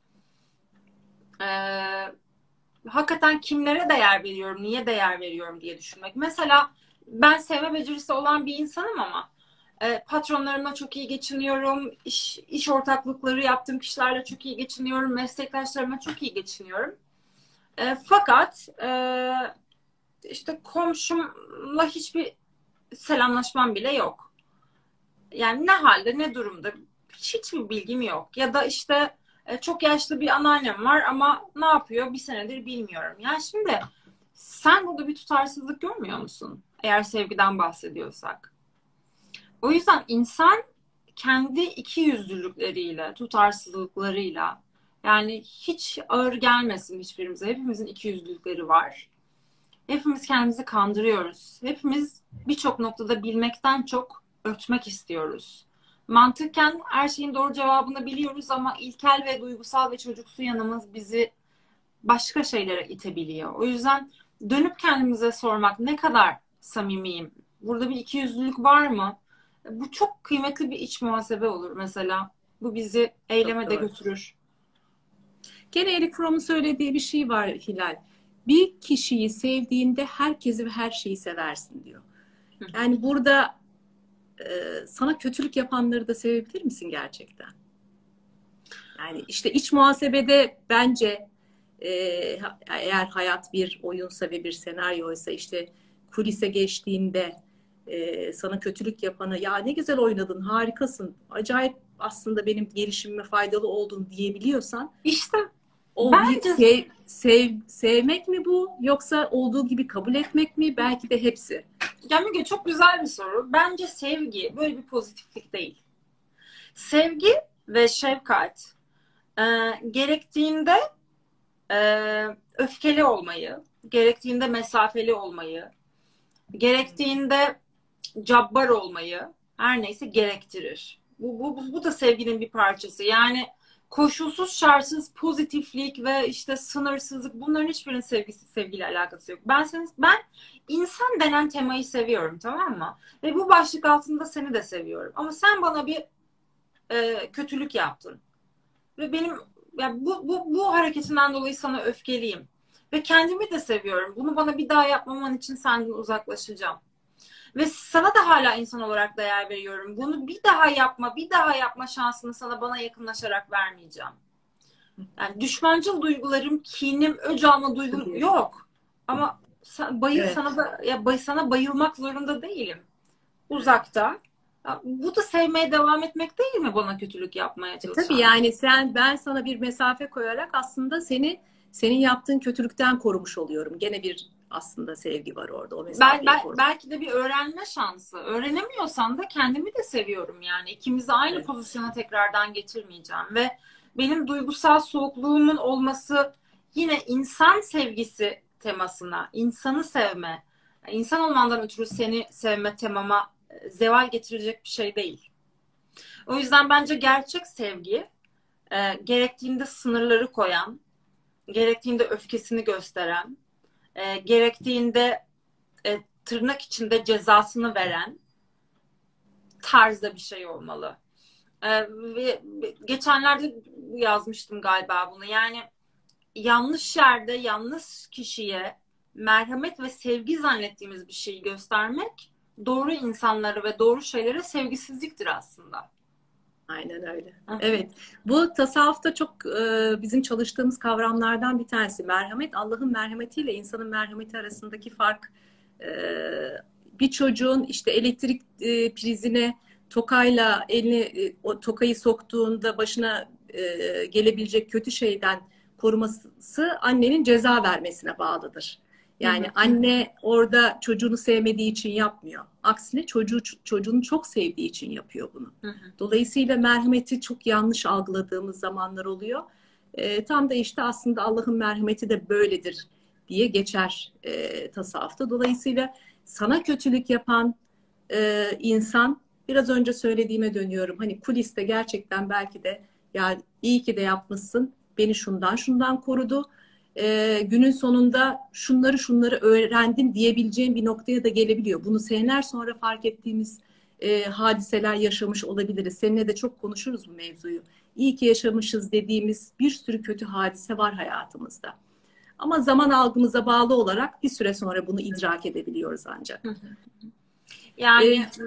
E, hakikaten kimlere değer veriyorum, niye değer veriyorum diye düşünmek. Mesela ben sevme becerisi olan bir insanım ama patronlarımla çok iyi geçiniyorum, iş ortaklıkları yaptığım kişilerle çok iyi geçiniyorum, meslektaşlarımla çok iyi geçiniyorum. Fakat işte komşumla hiçbir selamlaşmam bile yok. Yani ne halde, ne durumda hiçbir bilgim yok. Ya da işte çok yaşlı bir anneannem var ama ne yapıyor bir senedir bilmiyorum. Yani şimdi sen burada bir tutarsızlık görmüyor musun? Eğer sevgiden bahsediyorsak. O yüzden insan kendi ikiyüzlülükleriyle, tutarsızlıklarıyla, yani hiç ağır gelmesin hiçbirimize. Hepimizin ikiyüzlülükleri var. Hepimiz kendimizi kandırıyoruz. Hepimiz birçok noktada bilmekten çok örtmek istiyoruz. Mantıken her şeyin doğru cevabını biliyoruz ama ilkel ve duygusal ve çocuksu yanımız bizi başka şeylere itebiliyor. O yüzden dönüp kendimize sormak, ne kadar samimiyim? Burada bir ikiyüzlülük var mı? Bu çok kıymetli bir iç muhasebe olur mesela. Bu bizi Çok eyleme de doğru. götürür. Gene Eric Fromm'un söylediği bir şey var Hilal. Bir kişiyi sevdiğinde herkesi ve her şeyi seversin diyor. Yani burada sana kötülük yapanları da sevebilir misin gerçekten? Yani işte iç muhasebede bence e, eğer hayat bir oyunsa ve bir senaryoysa, işte kulise geçtiğinde sana kötülük yapanı, ya ne güzel oynadın, harikasın, acayip aslında benim gelişimime faydalı oldun diyebiliyorsan, İşte o bir bence sevmek mi bu, yoksa olduğu gibi kabul etmek mi? Belki de hepsi. ya Müge, çok güzel bir soru. Bence sevgi böyle bir pozitiflik değil. Sevgi ve şefkat e, gerektiğinde e, öfkeli olmayı, gerektiğinde mesafeli olmayı, gerektiğinde cabbar olmayı her neyse gerektirir. Bu da sevginin bir parçası. Yani koşulsuz şartsız pozitiflik ve işte sınırsızlık, bunların hiçbirinin sevgiyle alakası yok. Ben insan denen temayı seviyorum, tamam mı? Ve bu başlık altında seni de seviyorum. Ama sen bana bir kötülük yaptın. Ve benim ya bu hareketinden dolayı sana öfkeliyim. Ve kendimi de seviyorum. Bunu bana bir daha yapmaman için senden uzaklaşacağım. Ve sana da hala insan olarak değer veriyorum. Bunu bir daha yapma şansını sana bana yakınlaşarak vermeyeceğim. Yani düşmancıl duygularım, kinim, öc alma duygum yok. Ama Evet. sana bayılmak zorunda değilim. Uzakta. Ya, bu da sevmeye devam etmek değil mi bana kötülük yapmaya Tabii, çalışan? yani ben sana bir mesafe koyarak aslında senin yaptığın kötülükten korumuş oluyorum. Gene bir aslında sevgi var orada. O mesafeyi korumak. Belki de bir öğrenme şansı. Öğrenemiyorsam da kendimi de seviyorum yani. İkimizi aynı Evet. pozisyona tekrardan getirmeyeceğim ve benim duygusal soğukluğumun olması yine insan sevgisi temasına, insanı sevme, insan olmandan ötürü seni sevme temama zeval getirecek bir şey değil. O yüzden bence gerçek sevgi gerektiğinde sınırları koyan, gerektiğinde öfkesini gösteren, gerektiğinde tırnak içinde cezasını veren tarzda bir şey olmalı. Ve geçenlerde yazmıştım galiba bunu. Yani yanlış yerde yanlış kişiye merhamet ve sevgi zannettiğimiz bir şeyi göstermek doğru insanlara ve doğru şeylere sevgisizliktir aslında. Aynen öyle. Hı. Evet. Bu tasavvufta çok bizim çalıştığımız kavramlardan bir tanesi. Merhamet, Allah'ın merhametiyle insanın merhameti arasındaki fark. E, Bir çocuğun işte elektrik prizine tokayla elini o tokayı soktuğunda başına gelebilecek kötü şeyden koruması annenin ceza vermesine bağlıdır. Hı Yani hı. anne orada çocuğunu sevmediği için yapmıyor. Aksine çocuğunu çok sevdiği için yapıyor bunu. Hı hı. Dolayısıyla merhameti çok yanlış algıladığımız zamanlar oluyor. Tam da işte aslında Allah'ın merhameti de böyledir diye geçer tasavvufta. Dolayısıyla sana kötülük yapan insan, biraz önce söylediğime dönüyorum. Hani kuliste gerçekten belki de ya iyi ki de yapmışsın, beni şundan korudu. Günün sonunda şunları öğrendim diyebileceğim bir noktaya da gelebiliyor. Bunu seneler sonra fark ettiğimiz hadiseler yaşamış olabiliriz. Seninle de çok konuşuruz bu mevzuyu. İyi ki yaşamışız dediğimiz bir sürü kötü hadise var hayatımızda. Ama zaman algımıza bağlı olarak bir süre sonra bunu idrak edebiliyoruz ancak. Yani E,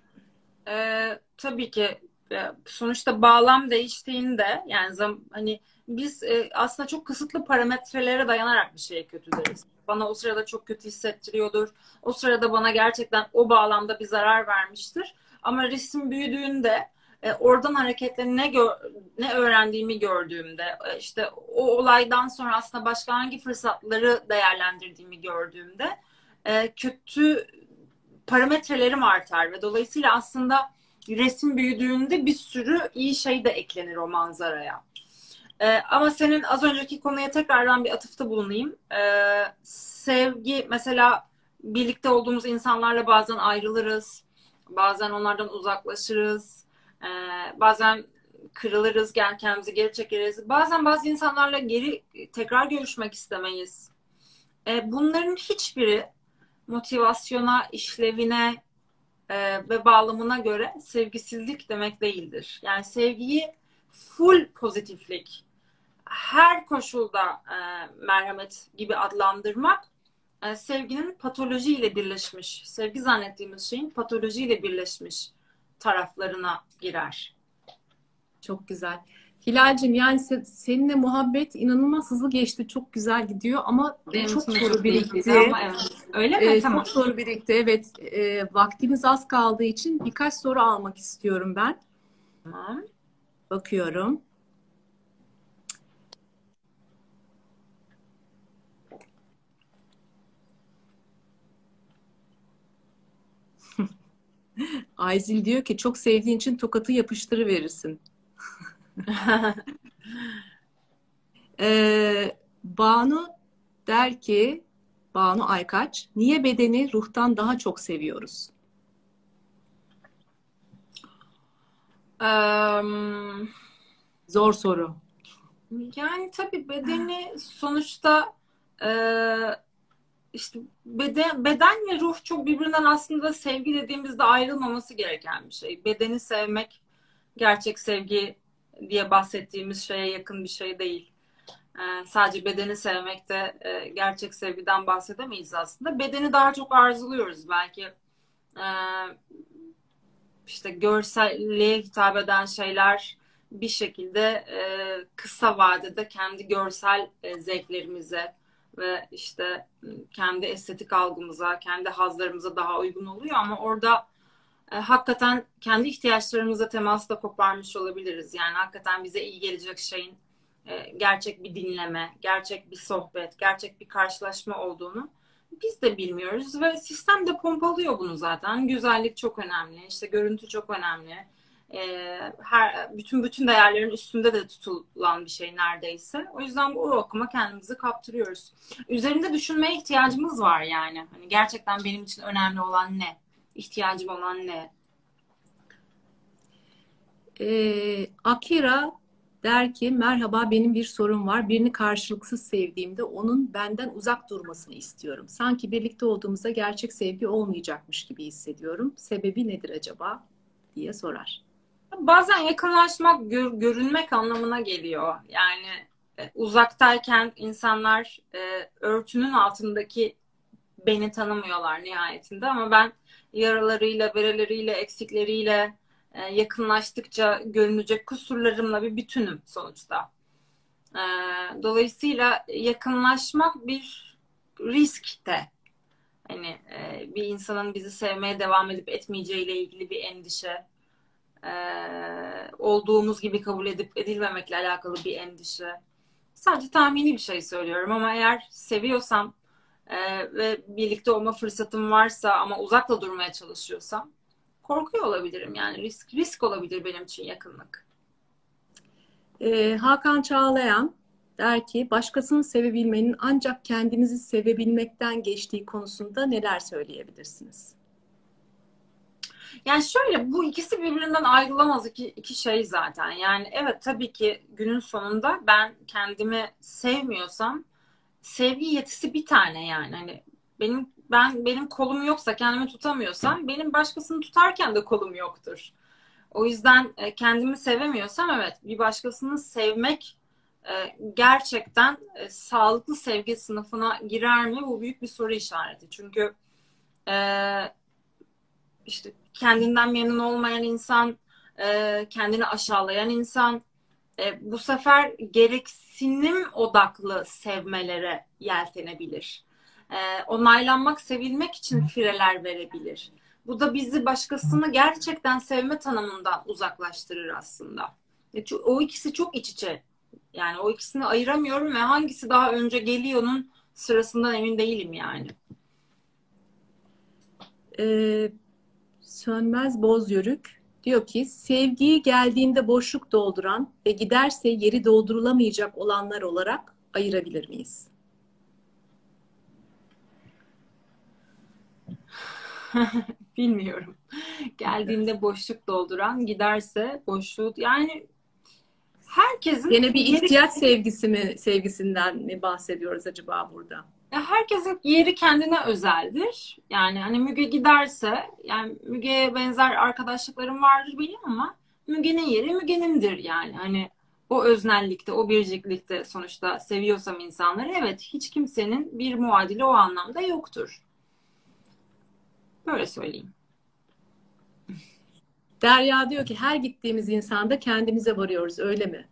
tabii ki sonuçta bağlam değiştiğinde yani hani biz aslında çok kısıtlı parametrelere dayanarak bir şeye kötü deriz. Bana o sırada çok kötü hissettiriyordur. O sırada bana gerçekten o bağlamda bir zarar vermiştir. Ama resim büyüdüğünde oradan hareketle ne öğrendiğimi gördüğümde işte o olaydan sonra aslında başka hangi fırsatları değerlendirdiğimi gördüğümde kötü parametrelerim artar ve dolayısıyla aslında resim büyüdüğünde bir sürü iyi şey de eklenir o manzaraya. Ama senin az önceki konuya tekrardan bir atıfta bulunayım. Sevgi mesela birlikte olduğumuz insanlarla bazen ayrılırız. Bazen onlardan uzaklaşırız. Bazen kırılırız, kendimizi geri çekeriz. Bazen bazı insanlarla tekrar görüşmek istemeyiz. Bunların hiçbiri motivasyona, işlevine ve bağlamına göre sevgisizlik demek değildir. Yani sevgiyi full pozitiflik, her koşulda merhamet gibi adlandırmak sevginin patolojiyle birleşmiş, sevgi zannettiğimiz şeyin patolojiyle birleşmiş taraflarına girer. Çok güzel. Hilal'cim yani seninle muhabbet inanılmaz hızlı geçti. Çok güzel gidiyor ama Benim çok için de soru çok keyifliydi birikti. ama evet. Öyle mi? Tamam. Çok soru birikti. Evet, vaktimiz az kaldığı için birkaç soru almak istiyorum ben. Tamam. Bakıyorum. Ayzil diyor ki çok sevdiğin için tokatı yapıştırıverirsin. Banu der ki, Banu Aykaç, niye bedeni ruhtan daha çok seviyoruz? Eee, Zor soru. Yani tabii bedeni sonuçta işte beden ve ruh çok birbirinden aslında sevgi dediğimizde ayrılmaması gereken bir şey. Bedeni sevmek gerçek sevgi diye bahsettiğimiz şeye yakın bir şey değil. Sadece bedeni sevmek de gerçek sevgiden bahsedemeyiz aslında. Bedeni daha çok arzuluyoruz belki. E, işte görselliğe hitap eden şeyler bir şekilde kısa vadede kendi görsel zevklerimize ve işte kendi estetik algımıza, kendi hazlarımıza daha uygun oluyor ama orada hakikaten kendi ihtiyaçlarımıza teması da koparmış olabiliriz. Yani hakikaten bize iyi gelecek şeyin gerçek bir dinleme, gerçek bir sohbet, gerçek bir karşılaşma olduğunu Biz de bilmiyoruz ve sistem de pompalıyor bunu zaten. Güzellik çok önemli, işte görüntü çok önemli. Bütün değerlerin üstünde de tutulan bir şey neredeyse. O yüzden bu okuma kendimizi kaptırıyoruz. Üzerinde düşünmeye ihtiyacımız var yani. Hani gerçekten benim için önemli olan ne? İhtiyacım olan ne? Akira der ki merhaba, benim bir sorun var. Birini karşılıksız sevdiğimde onun benden uzak durmasını istiyorum. Sanki birlikte olduğumuzda gerçek sevgi olmayacakmış gibi hissediyorum. Sebebi nedir acaba diye sorar. Bazen yakınlaşmak görünmek anlamına geliyor. Yani uzaktayken insanlar örtünün altındaki beni tanımıyorlar nihayetinde, ama ben yaralarıyla, bereleriyle, eksikleriyle yakınlaştıkça görünecek kusurlarımla bir bütünüm sonuçta. Dolayısıyla yakınlaşmak bir risk de. Hani bir insanın bizi sevmeye devam edip etmeyeceğiyle ilgili bir endişe, olduğumuz gibi kabul edip edilmemekle alakalı bir endişe. Sadece tahmini bir şey söylüyorum, ama eğer seviyorsam ve birlikte olma fırsatım varsa ama uzakta durmaya çalışıyorsam korkuyor olabilirim. Yani risk olabilir benim için yakınlık. Hakan Çağlayan der ki başkasını sevebilmenin ancak kendimizi sevebilmekten geçtiği konusunda neler söyleyebilirsiniz? Yani şöyle, bu ikisi birbirinden ayrılamaz iki şey zaten. Yani evet, tabii ki günün sonunda ben kendimi sevmiyorsam sevgi yetisi bir tane yani. Hani benim kolum yoksa, kendimi tutamıyorsam, benim başkasını tutarken de kolum yoktur. O yüzden kendimi sevemiyorsam, evet, bir başkasını sevmek gerçekten sağlıklı sevgi sınıfına girer mi? Bu büyük bir soru işareti. Çünkü e, işte kendinden memnun olmayan insan, kendini aşağılayan insan, bu sefer gereksinim odaklı sevmelere yeltenebilir. Onaylanmak, sevilmek için fireler verebilir. Bu da bizi başkasını gerçekten sevme tanımından uzaklaştırır aslında. O ikisi çok iç içe. Yani o ikisini ayıramıyorum ve hangisi daha önce geliyor'nun sırasından emin değilim yani. Ee, Sönmez Bozyörük diyor ki sevgiyi geldiğinde boşluk dolduran ve giderse yeri doldurulamayacak olanlar olarak ayırabilir miyiz? Bilmiyorum. Geldiğinde boşluk dolduran, giderse boşluğu, yani herkesin Yine bir yeri ihtiyaç sevgisinden mi bahsediyoruz acaba burada? herkesin yeri kendine özeldir. Yani hani Müge giderse, yani Müge'ye benzer arkadaşlıklarım vardır benim, ama Müge'nin yeri Müge'nindir yani. Hani o öznellikte, o biriciklikte sonuçta seviyorsam insanları, evet, hiç kimsenin bir muadili o anlamda yoktur. Böyle söyleyeyim. Derya diyor ki her gittiğimiz insanda kendimize varıyoruz, öyle mi?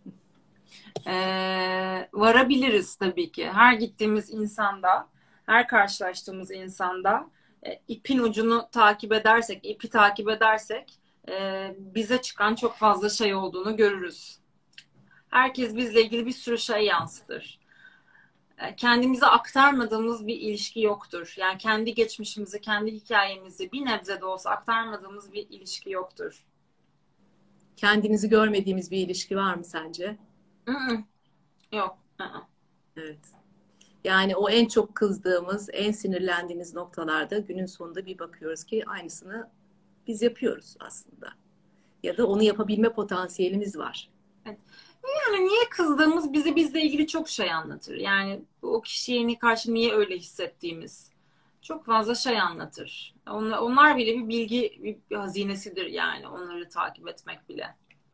Varabiliriz tabii ki. Her gittiğimiz insanda, her karşılaştığımız insanda ipin ucunu takip edersek, ipi takip edersek bize çıkan çok fazla şey olduğunu görürüz. Herkes bizle ilgili bir sürü şey yansıtır. Kendimize aktarmadığımız bir ilişki yoktur. Yani kendi geçmişimizi, kendi hikayemizi bir nebze de olsa aktarmadığımız bir ilişki yoktur. Kendimizi görmediğimiz bir ilişki var mı sence? Hı-hı. Yok. Hı-hı. Evet. Yani o en çok kızdığımız, en sinirlendiğimiz noktalarda günün sonunda bir bakıyoruz ki aynısını biz yapıyoruz aslında. Ya da onu yapabilme potansiyelimiz var. Evet. Yani niye kızdığımız bize bizle ilgili çok şey anlatır. Yani o kişiye karşı niye öyle hissettiğimiz çok fazla şey anlatır. Onlar bile bir bilgi, bir hazinesidir yani, onları takip etmek bile.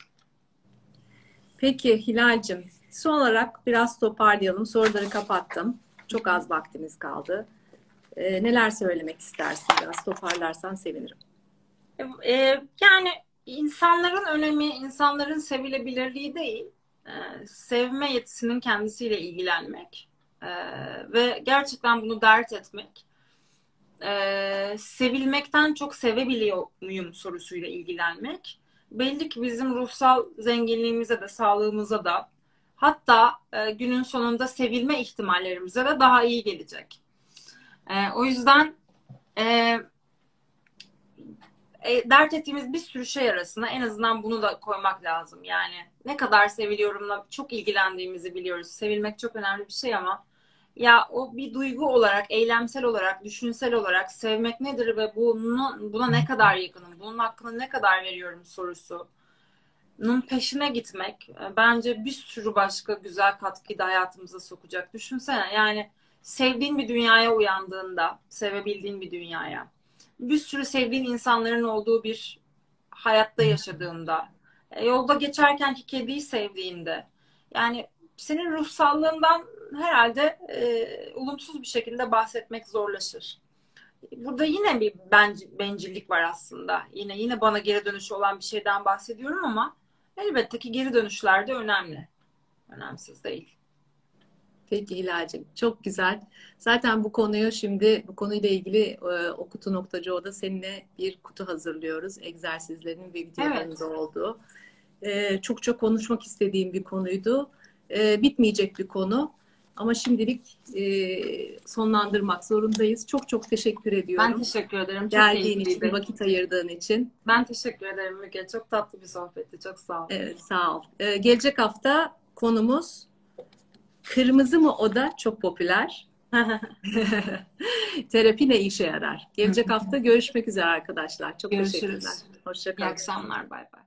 Peki Hilal'cim, son olarak biraz toparlayalım. Soruları kapattım. Çok az vaktimiz kaldı. Neler söylemek istersin? Biraz toparlarsan sevinirim. Yani insanların önemi, insanların sevilebilirliği değil, sevme yetisinin kendisiyle ilgilenmek ve gerçekten bunu dert etmek. Sevilmekten çok sevebiliyor muyum sorusuyla ilgilenmek. Belli ki bizim ruhsal zenginliğimize de, sağlığımıza da, hatta günün sonunda sevilme ihtimallerimize de daha iyi gelecek. O yüzden e, dert ettiğimiz bir sürü şey arasında en azından bunu da koymak lazım. Yani ne kadar seviliyorumla çok ilgilendiğimizi biliyoruz. Sevilmek çok önemli bir şey ama ya o bir duygu olarak, eylemsel olarak, düşünsel olarak sevmek nedir ve buna ne kadar yakınım, bunun hakkını ne kadar veriyorum sorusunun peşine gitmek bence bir sürü başka güzel katkıyı da hayatımıza sokacak. Düşünsene yani sevdiğin bir dünyaya uyandığında, sevebildiğin bir dünyaya, bir sürü sevdiğin insanların olduğu bir hayatta yaşadığında, yolda geçerkenki kediyi sevdiğinde, yani senin ruh sağlığından herhalde olumsuz bir şekilde bahsetmek zorlaşır. Burada yine bir bencillik var aslında. Yine bana geri dönüşü olan bir şeyden bahsediyorum ama elbette ki geri dönüşler de önemli. Önemsiz değil. Peki Hilal'cim, çok güzel. Zaten bu konuyla ilgili Okutu.co'da seninle bir kutu hazırlıyoruz. Egzersizlerin ve videoların Evet. da olduğu. Çok çok konuşmak istediğim bir konuydu. Bitmeyecek bir konu. Ama şimdilik sonlandırmak zorundayız. Çok çok teşekkür Ben ediyorum. teşekkür ederim. Çok Geldiğin için, keyifliydi. vakit ayırdığın için. Ben teşekkür ederim Müge. Çok tatlı bir sohbetti. Çok sağ ol. Evet, sağ ol. Gelecek hafta konumuz kırmızı mı oda çok popüler. Terapi ne işe yarar? Gelecek hafta görüşmek üzere arkadaşlar. Çok teşekkürler. Görüşürüz. Hoşça İyi kalın. akşamlar. Bay bay.